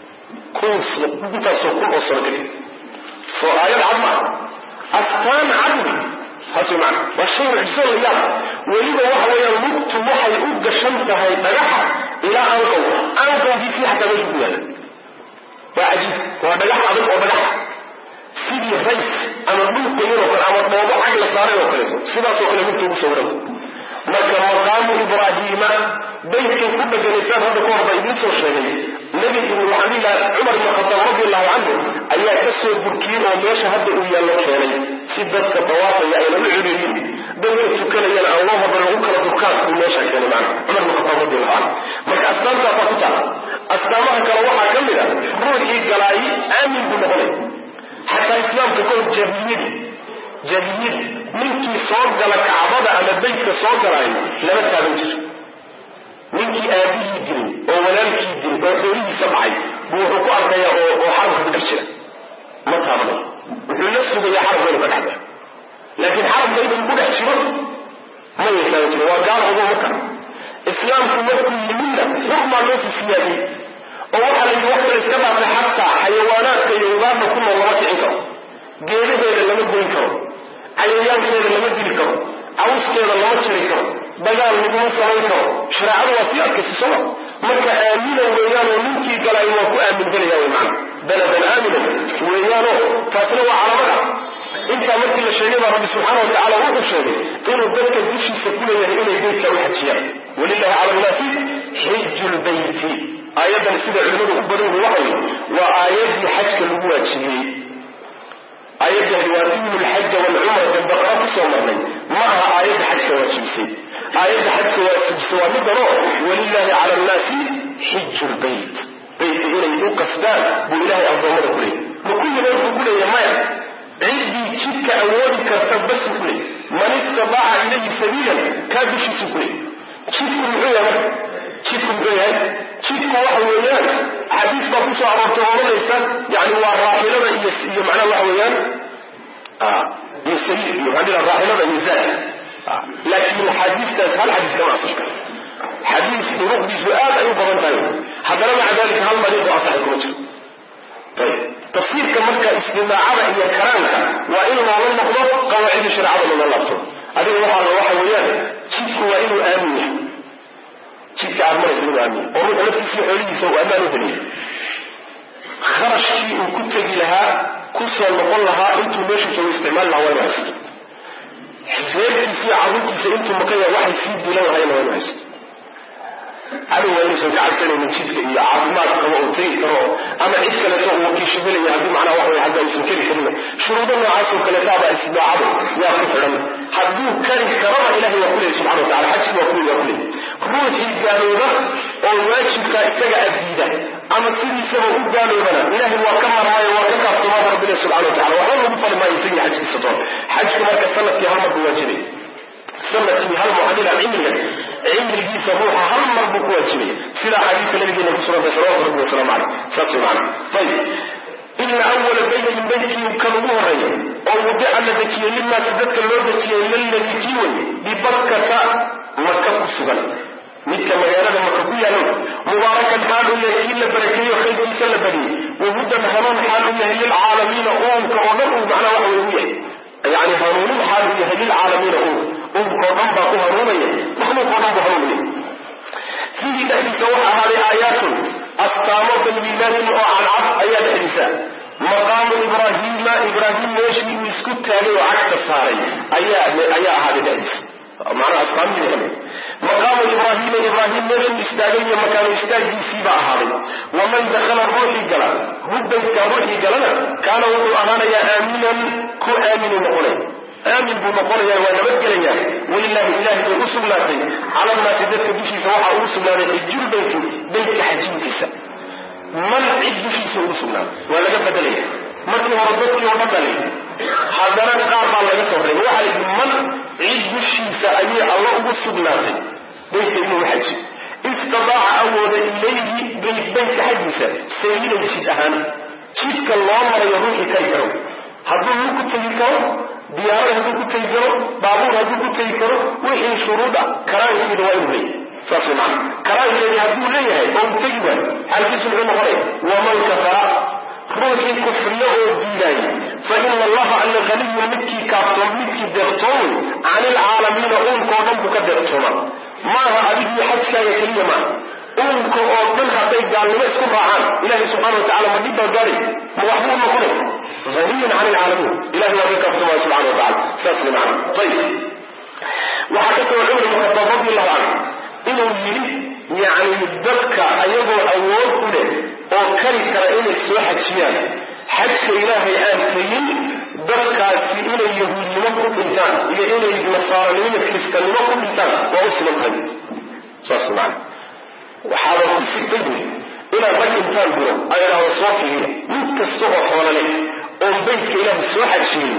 intaasoo kun oo sano kadib soo aayad cad maa astaan cadli hasu macna waa shay mucjiso la yaab weliba waxa weeyaan lugtu waxay u gashan tahay dhagaxa ilaa aankowgiisii xataa meesha ku yaalla waa cajiib waa dhagax adag oo dhagaxa sidii rays ama dhulka yaroo kale ama dhoobo cag la saaray oo kaleeto sidaasoo kale midka ugu sawiranta marka maqaamu ibraahiima beydkay ku dheganaysaan hadda ka horba idiin soo sheegay nebi waxaan ilaha cumar ibn khataab radi allahu canhu ayaa ka soo burkiyey oo meesha hadda uu yaallo keenay si dadka dawaafaya ayna u ciriirin dadka tukanayaan aan loo habar ugu kala durkaan uu meesha keenay macna cumar ibn khataab radi allahu canhu marka astaantaasaa ku taala astaamaha kale waxaa ka mid a ruuxii galaayi aamin buu noqonay حتى الإسلام تكون جاهلية منك صوغل كعبادة أما بيت صوغل لما تابنجر منك آبيه جري وولانك جري وحوريه سبعي بوحكو أرضي وحرف بالأشياء ما تابنجر وحول نفسه بي حرف غير فتحة لكن حرف غير بيقول أشياء ما يساوي وقال أبو مكة إسلام كمكة يمنا حكم الله في السيادي ووحل الوحل السبع حتى حيوانات كيوغان كل مرات عكو جيده إذا لم يدري كو عيان إذا لم يدري كو عوس إذا لم يدري كو بقال نبوه سوي كو شرع الوثيق كسسوه مركا آمينا ويانو منكي قال إيوكو آمن بليا ومعنى بلدا آمنا ويانو تاتلوا على مرة انت مركي لشيئا رب سبحانه وتعالى وقف شيئا إنه بلك الدشي سكولة إلى يديك واحد شيئا ولله على الناس حج البيت آيات سيدة علماء أكبروه وحي وآيات حج الواجهي آيات الواجهي الحج والعمرة البقرة صومرني معها آيات حج الواجهي آيات حج الواجهي سوامد روح ولله على الناس حج البيت بيت إليه يقصدان بإله أفضل كله وكل ما يقول كله يا مايا عندي شرك أولي كرتبس كله من استطاع إليه سبيلا كابش سكله شرك العيا شرك العيا شرك وحويان حديث بقصة عرضه ليس يعني هو الراحلة هي معنى وحويان يسير يعني الراحلة يزال لكن الحديث هل حديث كما أصدق حديث روح بسؤال أيوب بغنطايو هذا مع ذلك هل مريض أصح الكوتر طيب تصوير كمركة استماعة هي كرامة وإنه daacada loo laabto adiga waxa weeyaan jidku waa inuu aamin yahay jidka aad maraysa inuu aamin oo ruuxa naftiisa xoolihiisa uu ammaan u heliyo kharashkii uu ku tegi lahaa ku soo noqon lahaa intuu meesha joogo isticmaali lahaa waa inuu haysto reerkiisii caruurtiisa intuu maqaya waxay sii dilan lahayna waa inuu haysto cadow waa inuusan ka cabsanaynin jidka iyo caafimaad qabo oo tegi karo ama cid kaleeto uu wakiisho helaya haddii macnaha waxa weye hadda aysan kari karin shuruudo noocaas oo kaleetaaba istidbaacadu yaa ku xidhan hadduu kari karaba ilahay waa kuleeyay subxana watacala xajki waa kuleeyay ruuxii gaalooba oo waajibkaa isaga adiida ama sidiisaba u gaaloobana ilahay waa ka maraayo waa ka kaaftumaada rabbina subxana watacala waxba lagu fali maayo isagii xajkiisa toon xajka marka sanadkii hal mar buu waajibay sanadkii hal mucadila cimrigiisa ruuxa hal mar buu ku waajibaya sidaa xadiidka nabigeena ku sugantay salawatu rabbi wasalaamu caleyh saas wey macana ayib ina awala baytin baytkii kan ugu horreeya oo wudica la dejiyey linnaasi dadka loo dejiyey lalladii kii wey bibakkata maka ku sugan midka magaalada maka ku yaalo mubaarakan xaal u yahay kii la barakeeyo khayrkiisa la badiyey wahudan hanuun xaal u yahay lilcaalamiina uunka oo dhan uu macnaa waxa wey u yahay yani hanuunin xaal u yahay lilcaalamiina unkoo dhan baa ku hanuunaya makhluuqoo dhan buu hanuunaya fiihi dhexdiisa waxa ahaaday aayaatun astaamo dalwiilaatin oo cadcad ayaa dhexdiisa maqaamu ibraahiima ibraahim meeshii uu isku taagay oo cagta saaray ayaa ahaaday dhexdiisa macnaha astaamihii kamid maqaamu ibraahiima ibraahim meeshuu istaagay iyo makaanu istaagiisiibaa ahaaday waman dakhala ruuxii gala hudayka ruuxii galana kaana wuxuu ahaanayaa aaminan ku aaminu noqonay aamin buu noqonaya waa nabadgelaya walilahi ilahi bay u sugnaatay cala nnaasi dadka dushiisa waxaa ugu sugnaaday xijulbeyti beytka xajintiisa man cid dushiisa ugu sugnaaday waa laga bedelaya markii hore dadkii oo dhan baa haddana qaar baa laga soo reebay waxaa layidhi man cid dushiisa ayay alla ugu sugnaatay beytka inuu xaji istidaaca awooda ilayhi beytka xaggiisa sabiilan jid ahaan jidka loo marayo ruuxii kari karo hadduu lu ku tegi karo diyaarad hadduu ku tegi karo baabuur hadduu ku tegi karo wixii shuruuda karaankeeda waa inuu leeyahay saas wey macana karaankeedi hadduu leeyahay oo uu tegi waayo xaalkiisu muxuu noqonaya waman kafara ruuxii kufriyo oo diidaayay fa ina allaha alla haniyun midkii kaaftoon midkii deeqtoon wey cani ilcaalamiina uunkoo dhan buu ka deeqtooma maaha adigii xajkaaga keliya maaha uunka oo dhan hadday gaalnimo isku raacaan ilahi subxana watacala ma dhib baa gaadhay ma waxbuu noqonay haniyun cani ilcaalamiin ilahi waa ka kaaftoomaya subxana watacala saas wey macana ayib waxaa ka soo cumar ibn khataab radiallahu canhu inuu yidhi yacni dadka ayagoo awood u leh oo kari kara inay soo xajiyaan xajka ilaahay aan tegin dadkaasi inay yahuudnimo ku dhintaan iyo inay nasaaranimo kiristannimo ku dhintaan waa u siman tahay saas macana waxaaba ku sigtay buy inaad rag intaan diro ay idhaahdo soo fiiriya mid kasta oo xoolo leh oon beytka ilaahay soo xajiyey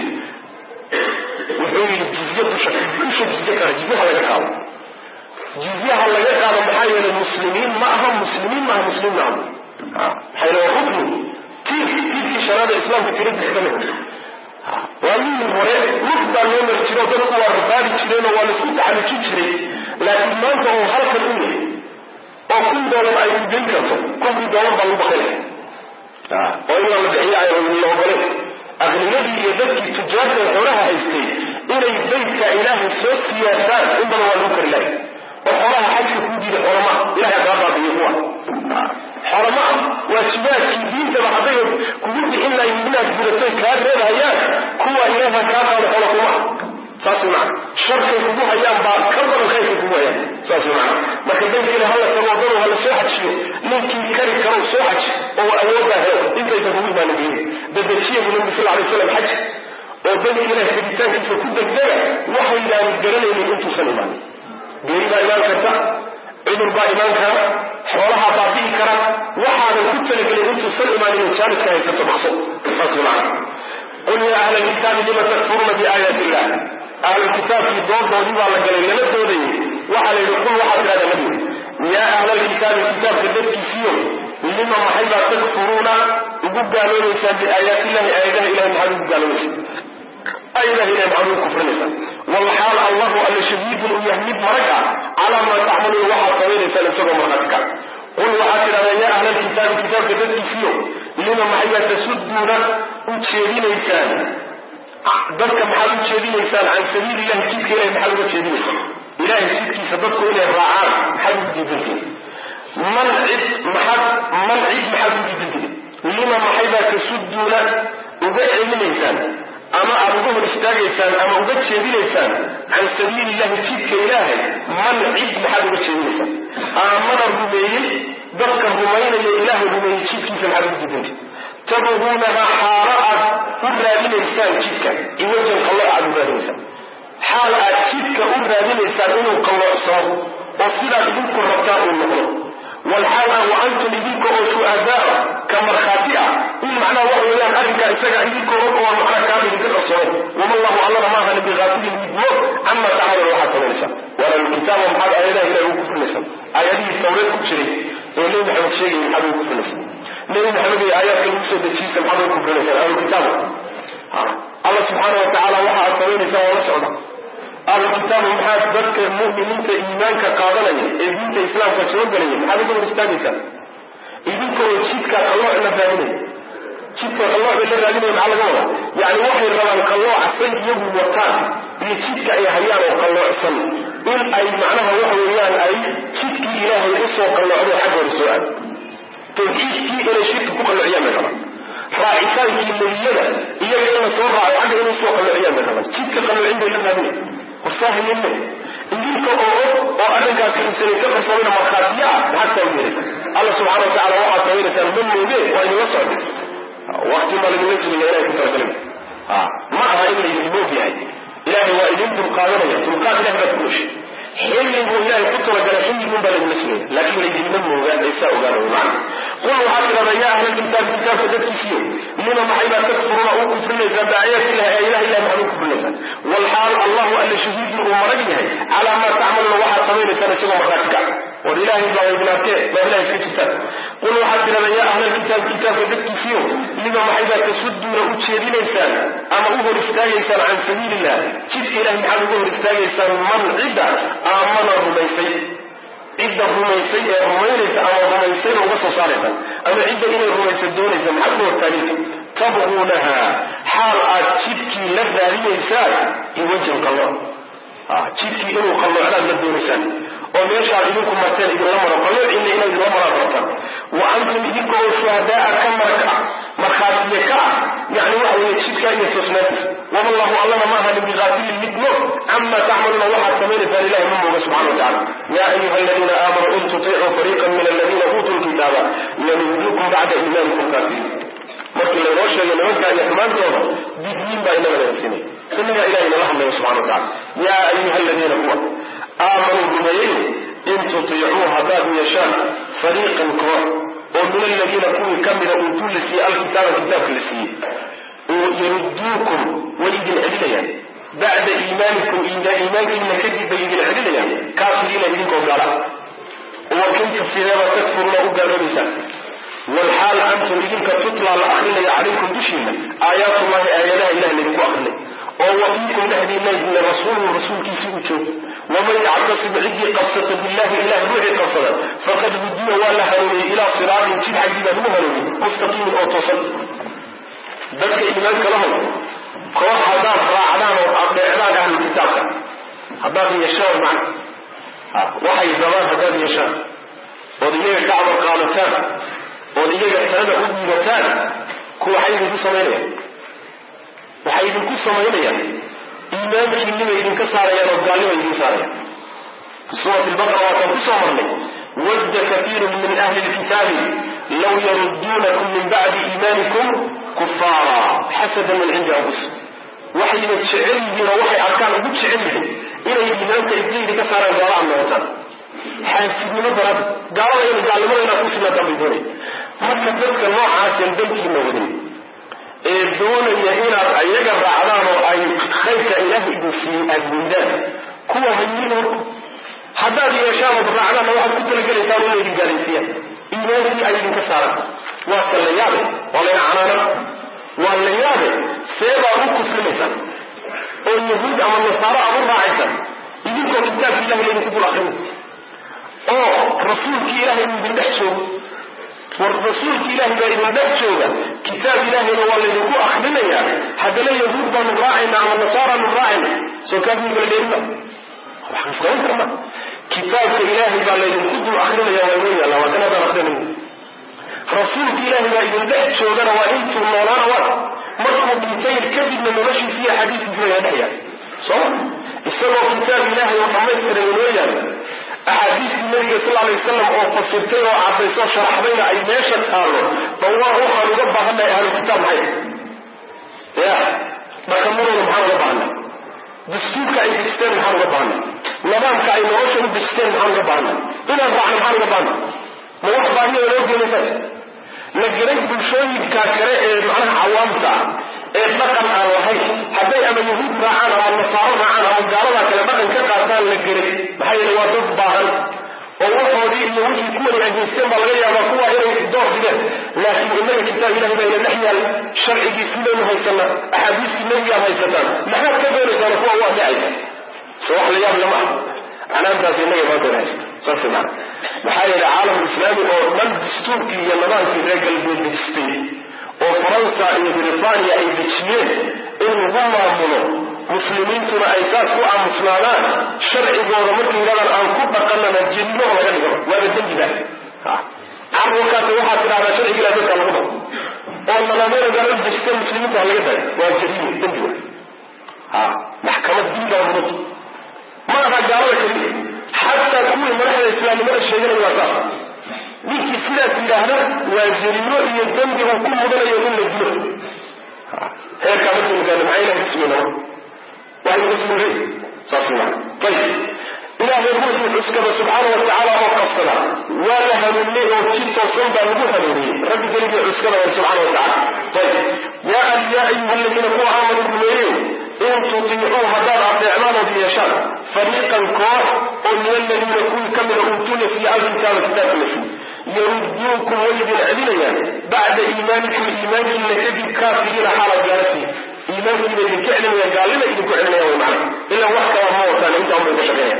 wuxuu yidhi jizye dusha jizye kara jizyaha laga qaado jizyaha laga qaado maxaa yeelay muslimiin ma aha muslimiin maaha muslimiin maaha maxaa yeele waa rukni tiirkii shanaada islaamka tiradiisa ka mid waa mihii hore lug baa loo mari jiro dadku waa rabaadi jireenoo waa laisku taxalluji jiray laakiin maanta uu halkan u yahay oo $1 ay ku geyn karto $1 baa lagu baqinaya oo in la bixiyo ay la ogoleen aqniyadii iyo dadkii tujaarta xoolaha haystay inay beytka ilaahay soo siyaasaan in badan waa lagu kari lahay oo xoolaha xajka kuu diiday xolama ilahay kaa baabiyo kuwa xolama waajibaadkii diintaba hadday kugu bixin lahayn inaad gudatay kaa reebhayaan kuwa ilaaha kaa qaado xola kuma saas wey macana sharkay kugu hayaan baa ka badan khayrkay kugu hayaan saas wey macana marka beytka ilaah hala tago danu hala soo xajiyo ninkii kari karo soo xaj oo awooddaa helo intaysan kugu imaanin geyin dadejiya bu nabi sal alay slam xaj oo beytka ilaah tegitaankiisa ku degdega waxaynaanu garanaynin intuusan imaanin geeri baa imaan karta cudur baa imaan kara xoolahaa baabi'i kara waxaadan ku talagelin intuusan imaanin jaaladka haysato maqso saas wey macana qul yaa ahla alkitaabi lima takfuruuna biaayaati illah ahlulkitaabkii doodoodii baa la galay lama doodayay waxaa la yidhi qul waxaad tidhahdaa nabigu yaa ahla alkitaabi kitaabka dadkiisiiyo lima maxay baa takfuruuna ugu gaaloonaysaan biaayaati illahi aayadaha ilahay maxaad ugu gaaloonaysaan aayadaha ilahay maxaad ugu kufrinaysaan walxaal allahu alla shahiidun uu yahay mid marag ah calaa maa tacmaluuna waxaad samaynaysaan isagoo markhaati ka qul waxaad tidhahdaa yaa ahla alkitaabi kitaabka dadkiisiiyo lima maxay baa tasudduuna u jeedinaysaan dadka maxaad u jeedinaysaan can sabiili illahi jidka ilahay maxaad uga jeedinaysaan ilahay jidkiisa dadku inay raacaan maxaad ugu diidantihin man cid maxaad u diidantihin lima maxaybaa tasuduuna uga celinaysaan ama aad uga hor istaagaysaan ama uga jeedinaysaan can sabiili illahi jidka ilaahay man cid maxaad uga jeedinaysaan aamana rumeeyey dadka rumaynaya ilaahay rumeeyey jidkiisa maxaad ugu diidantihin tabquunaha xaalo aad u raadinaysaan jidka iwajan qallo aad u raadinaysaan xaal aad jidka u raadinaysaan inuu qallocsano oo sidaad idinku rabtaan uu noqdo walxaal wa antum idinka oo shuhadaa ka markhaati ah in macnaha waxa weeyaan arrinkaa isaga idinka og oo macnaha kaa idinka qarsoonay wama allahu allana maaha bigaafilin midmo cama tacmaluun waxaad samaynaysaa wala kitaaba maxaad aayadaha ilahi ugu kufrinaysaa aayadihii tawreed ku jiray ee nebi maxamed sheegay maxaad ugu kufrinaysaa nebi maxamed iyo aayaadka lagu soo dejiyeysa maxaad ugu kufrinaysaan ahlulkitaaba alla subxaana watacaala waxa aad samaynaysaa waa la socda ahlulkitaaba maxaad dadka mu'miniinta iimaanka qaadanaya ee diinta islaamka soo gelaya maxaad uga hor istaagaysaan idinka oo jidka qallooc la raadinaya jidka qallooc bay la raadinaya maxaa laga wadaa yacni waxay rabaan qallooca say iyagu wataan iyo jidka ay hayaan oo qalloocsan in ay macnaha waxa weeyaan ay jidkii ilaahay usoo qalloocdo xaggooda soo aado tawxiidkii inay shirka ku qalloociyaan bay rabaan raacitaankii nebiyada iyaga in la soo raaco xagga inay usoo qalloociyaan bay rabaan jidka qalloocin bay la raadinaya warsaahayenne idinka oo og oo arrinkaasi insanay ka qarsoomina markhaatiya ah maxaad saa u yeelaysa alla subxana watacala waxaad samaynaysaa ma mooge waa idinla socda waqti baa laidinla sugaya ilahay ku talagalay ma aha in laydin moog yahay ilaahay waa idin dulqaadanaya dulqaad ilahay baad ku heshay xilliguu ilaahay ku talagalay xilligun baa laydinla sugaya laakiin laydinma mooga ee saa ogaanaya macna qul waxaad tidhahdaa yaa ahlalkitaabi kitaabka dadkiisiyo lima maxaybaa takfuruuna u kufrinaysaan biaayaati illahi ee ilaha ilahi maxaad u kufrinaysaan walxaal allahu alla shahiidun uu marag yahay calaa maa tacmaluuna waxaad samaynaysaan isagoo markhaati ka war ilaahay baa idinaarkee baa ilahay iska jirtaan qul waxaad tidhahdaa yaa ahlalkitaabi kitaabka dadkiisiyo lima maxaybaa tasuduuna u jeedinaysaan ama u hor istaagaysaan can sabiili illah jidka ilahay maxaad uga hor istaagaysaan man cidda aamana rumaysay cidda rumaysay ee rumaynaysa ama rumaysayna uga soo saaraysaan ama cidda inay rumaysa doonaysa maxaad uga hortaagaysa tabquunaha xaal aad jidkii la raadinaysaan iwajan qalooc jidkii inuu qalloocdaad la doonaysaan oo meeshaad idinku marteen idinla maro qalloociina inay idinla maraan rabtaan wa antum idinka oo shuhadaa ka markhaatiye ka ah yani waxa weeye jidkaa iyo toosnaantiisa wama allahu allana ma aha bigaafilin midmo cama tacmaluuna waxaad samaynaysaa ilahi ma mooga subxana watacala yaa ayuha aladiina aamanuu in tutiicuu fariiqan min aladiina uutuu lkitaaba yamudukum bacda iimaanikum kaafiriin markii laynoo sheegay nimankaa iyo xumaantooda digniin baa inaga laga siinay inagaa ilahi nala hadlaya subxana watacala yaa ayuha aladiina kuwa aamanuu rumeeyey in tutiicuu haddaad yeeshaan fariiqan koox oo min aladiina kuwii ka mida uutuu la siiyey alkitaaba kitaabka la siiyey yaruduukum way idin celinayaan bacda iimaanikum iimaankiina kadib bay idin celinayaan kaafiriina idinkoo gaala wa kayfa sideeba takfuruuna u gaaloobaysaan walxaal antum idinka tutlaa la akrinaya calaykum dushiina aayaatullahi aayadaha ilah laydinku akrinay oo wafiikum dhexdiina rasuulu rasuulkiisii u joogo waman yactasib ciddii qabsata billahi ilah ruuxii qabsada faqad hudiya waa la hanuuniyey ilaa siraatin jid xaggii baa lagu hanuuniyey mustaqiimin oo toosan dadka iimaanka lahow koox haddaad raacdaan oo adeecdaan ahlulkitaabka haddaad yeeshaan macna waxay rabaan haddaad yeeshaan ood iyaga ka cabar qaadataan ood iyaga talada u dhiibataan waxay idinku samaynayaan iimaankiinibay idinka saarayaan oo gaalnibay idin saarayaan fi suurati albaqara waataan ku soo marnay wadda katiirun min ahli lkitaabi law yarudduunakum min bacdi iimaanikum kufaara xasadan min cindi anfusihim waxayna jecel yihiin oo waxay arkaan ugu jecel yihiin inay iimaanka idinka ka saaraan gaala aad noqotaan xaasidnimo daraadi gaalada in gaalnimada inaad ku sugnaataan bay doonaya marka dadka noocaasan dankiina wadin ee doonaya inaad ayaga raacdaan oo ay khayrka ilaah idin siiyey aad weydaan kuwa hayiin horku haddaad yeeshaan ood raacdaanna waxaad ku talagelaysaan inay idin gaalaysiiyaan iimaankii ay idinka saaraan waase la yaabe waa layna canaanana waa la yaabe seebaad u kufrinaysaan oo yahuud ama nasaaro aad u raacaysaan idinkoo kitaabki ilahi laydinku dul akrinay oo rasuulkii ilahay uu idin dhex joogo والرسول إلهي بإذن نفسه كتاب إلهي نوالده أخذنا هذا لا يهود من راعنا والنصارى من راعنا سو كان يقول لنا وحفظون كما كتاب إلهي بإذن أخذنا يا وينيا لو أدنا بأخذنا رسول إلهي بإذن نفسه وإنتم مولانا مرحب بنتين كذب من ماشي فيها حديث زي هذا صح؟ السبب كتاب إلهي وحميسر الويا أحاديث النبي صلى الله عليه وسلم أو قصرتين وعبيسان شرح بين عيناشا قالوا فالله روحا لربها هنا أهل الكتاب هاي يا ما كمروا محمد ربعنا بالسوق أي بكستان محمد ربعنا نظام كأي نوشن بكستان محمد ربعنا إلا ربعنا محمد ربعنا موحبا هي ولوجه نفسه لجريت بشوي كاكرة معناها عوامتا dhaqan aan lahayn haday ama yahuud raacaan ama nasaaro raacaan ama gaalada kale dhaqan ka qaataan la garay maxay yihiin waa dad baahan oo waxoodii iyo wixii ku wada ajeesteen baa laga yaabaa kuwa inay door bideen laakiin innaga kitaab ilaahay bayna naxyaal sharcigii sidaynu haysana axaadiistii nabiga haysataan maxaad ka doonaysaan kuwa waa dhacay soo wax la yaab lama canaantaas innaga ma doonaysa saas ma maxaa yeelay caalam islaami oo dhan dastuurkii iyo nidaamkii reer galbeed dejistay oo faransa iyo britaniya ay dejiyeen in lagu maamulo muslimiintuna ay saas ku aamusnaadaan sharcigooda markii yidhahdaan aan ku dhaqanana jinno oo laga dhigo waaba dembiga carruurkaasi waxaa tidhahdaa sharciga ilaa dadka lagu dhaqo oo nadaamyada gaalada dejista muslimiinta ha laga dayo waa jariime dembi wey maxkamad diinka mudanta ma aha gaalada keliya xataa kuwii madaxda islaamnimada sheeganaya waa saas ninkii sidaas yidhaahda waa jariimo iyo dembi uu ku mudanayo in la dilo heerkaa markii magaalo maxaa ilahay tismeynama waa lagu smuray saas maa ayib ilaahay ruuxii cuskada subxaana watacaala oo qabsada waa la hanuuniyey oo si toosan baa lagu hanuuniyey rabbi keligii cuskada way subxaana watacaala ayib yaa ayuha aladiina kuwa aamanuu rumeeyeyo in tutiicuu haddaad adeecmaan ood yeeshaan fariiqan koox oo min aladiina kuwii ka mida uutuu la siiye alkitaaba kitaabka la siiye يردوكم ويدن عدليا بعد إيمانكم إيمانكم لكذب كافرين حال الجالسين إيمانكم إذن كعلم يقالنا إذن كعلم يوم معنا إلا وحكا وموتان إنت أمر بشكايا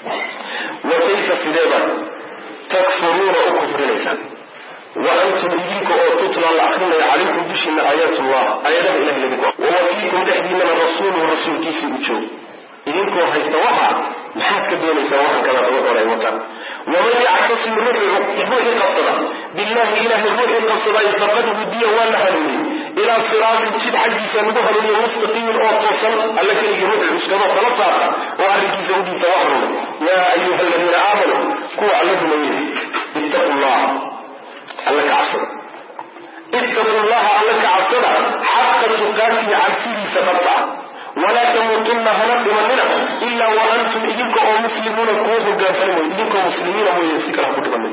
وكيف سدابا تكفرون أكفر ليسان وأنتم إذنكم أو تطلع العقلين عليكم بشن آيات الله آيات إله لكم ووفيكم تحدين من الرسول والرسول كيسي بتشو إذنكم هيستوحى محاك دون يسوحى كما تقول عليه وكان ومن يعتصم الروح قصدا بالله إله الروح قصدا يفقده الدين ولا هلوي إلى صراط شد حديث مدهر مستقيم أو توصل التي يجرون المسلمين خلطها وأهلك زوجي توحروا يا أيها الذين آمنوا كوا عليكم اتقوا الله لك عصدا اتقوا الله لك عصدا حتى تقاتل عن سيري فتطلع ولا تموتن هنب مننا إلا وأنتم إذنكم أو مسلمون كوه قاسمون إذنكم مسلمين ويسيك رحمة الله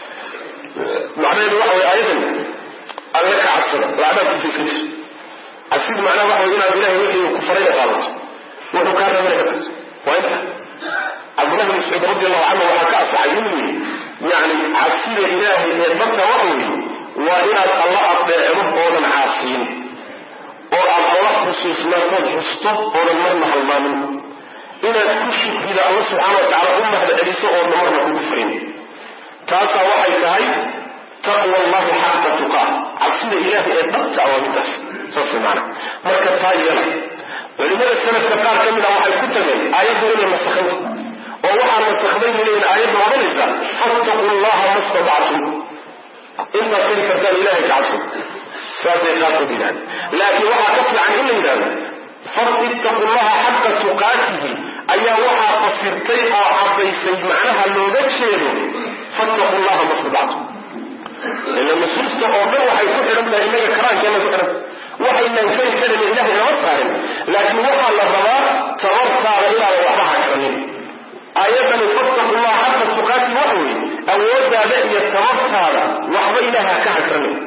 معناه الوحوة أيضا ألك عصرا وعباك في فكر أسيد معناه وحوة إنا بإله وحي وكفرين قالت وحكارنا من أكد وإنت عبد الله بن مسعود رضي الله عنه وحكا أصحيني يعني عصير إلهي يتبقى وحوي وإنا الله أطلعه قولا عاصين oo Allah xusuusnaatood xusto oo marna halmaamin inaad ku shukrido Allah subhanahu wa ta'ala ummahda celiso oo marna ku kufrin taasa waxay tahay taqwa Allah haqqa tuqaa cabsida ilaahi ee dhabta ah midaas saasana marka taayela culimada sanadka qaar kamid ah waxay ku tageen aayadda inay nasakhay oo waxaa nasakhay inay aayadda odhanaysa fattaqullaha mastata'tum inna tilka ilaahi ta'ala سادة قاتل بلاد لكن وحا قطع عن إلا إذا فاتقوا الله حتى تقاته أي وحا قصرتي أو عبيسي معناها اللوغات شيئا فاتقوا الله ما استطعتم لأن المسلوس تقوضر وحا يكون رمنا إليه كران كما فكرت وحا إلا يكون كلمة إله نورتها لكن وحا للرضاء تورتها إلى وحاها كرمين آياتا فاتقوا الله حتى تقاته وحوي أو يرضى بأي التورتها وحوى إلها كهكرمين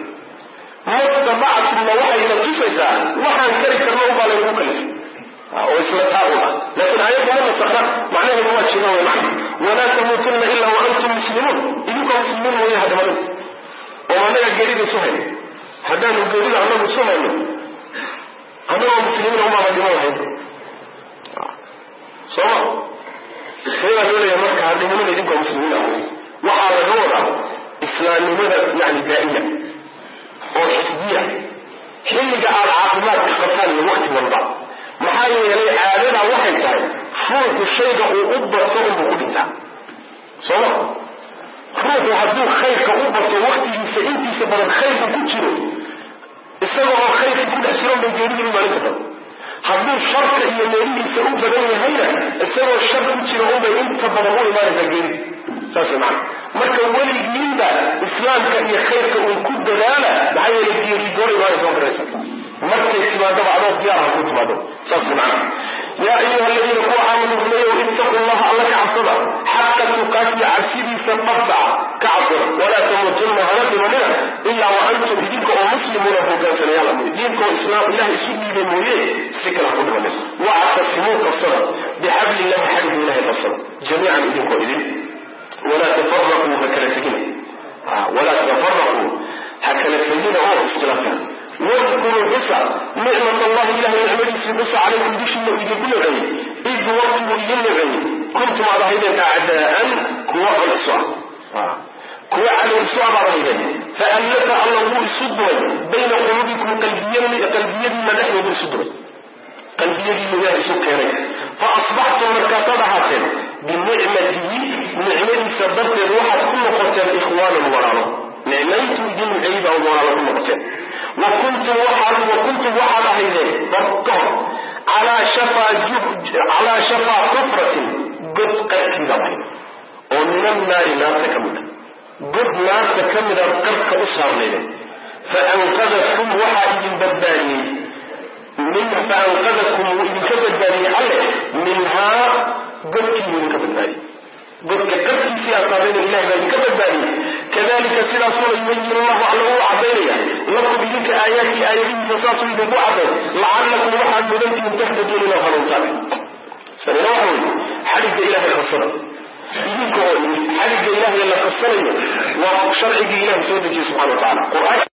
مطبعت الموحي إلى الجسد وحن كريك الروضة للمكلف وإسلتها لكن آيات الله استخدام معناه هو الشيء ومعنى ولا تموتن إلا وأنتم مسلمون إذنكم مسلمون وهي هذا ملك ومعنى الجديد سهل هذا الجديد أنه سهل أنه مسلمين هم مدينون سواء سيئة دولة يمكن هذه من إذنكم مسلمين وحال دولة islaamnimada yani daa'ima oo xisbiya xilliga aad caafimaadka qabtaan iyo waqti walba maxaa yeelay caadada waxay tahay ruuxu shayga uu u barto unbuu ku dhintaa sooma ruuxu hadduu khayrka u barto waqtigiisa intiisa badan khayrku ku jiro isaga oo khayrka ku dhex jiran bay geeridu maalinta badan hadduu sharka iyo meelihiisa u badan yahayna isagoo shar ku jira unbay inta badan u imaanaysaa geeridu saas macana marka weligiinba islaamka iyo khayrka uu ku dadaala maxaa yeelay geeri goor imaanaysa oo garaysa markay timaadaba adoo diyaaraha ku timaado saas macana yaa ayuha aladiina kuwa aamanu rumeeyow ittaqu llaha alla ka cabsada xaqa tuqaatihi cabsidiisa dhabta ka cabsada walaa tamuutunna hana dhimanina ilaa wa antum idinka oo muslimuuna hogaansanayaal mooye diinka oo islaam ilaah isu dhiibay mooye si kala ku dhimanin wactasimuu qabsada bixabli illahi xadhigga ilahay qabsada jamiican idinkoo idin walaa tafaraquu ha kala tegina walaa tafaraquu ha kala tegina oo iskhilaafina واذكروا الحسى نعمة الله إله نعمته بس عليكم بشيء يجيب لغي إذ وقتوا للغي كنتم على هذا أعداء كوا الأسوأ كوا على الأسوأ بعد هذا فألف الله الصدر بين قلوبكم قلبيا ما نحن بالصدر قلبيا ما سكرين فأصبحتم مركزها بنعمته نعمته سببت الروح كل قتل إخوانا وراءه نعمته دين عيبة وراءه كل قتل وكنت وحد هيدين بطه على شفا كفرة قد قد ومن النار لا تكمل قد لا تكمل القرق أسهر ليلة فأنقذكم وحد بداني فأنقذكم وإن كبداني عليه منها قد كي كبداني قد كبداني في أطابين الله وإن كبداني كذلك سلا صلى يبين الله على عبيريا لكم بذلك آياته فصاصوا يبقوا عبير لعلكم واحد مدنتهم تحدثون إلى فرنسان سنة واحد حدث إله الخصرة يذكر حدث إله إلا الخصرة وشرعي إله سيدنا سبحانه وتعالى قرآن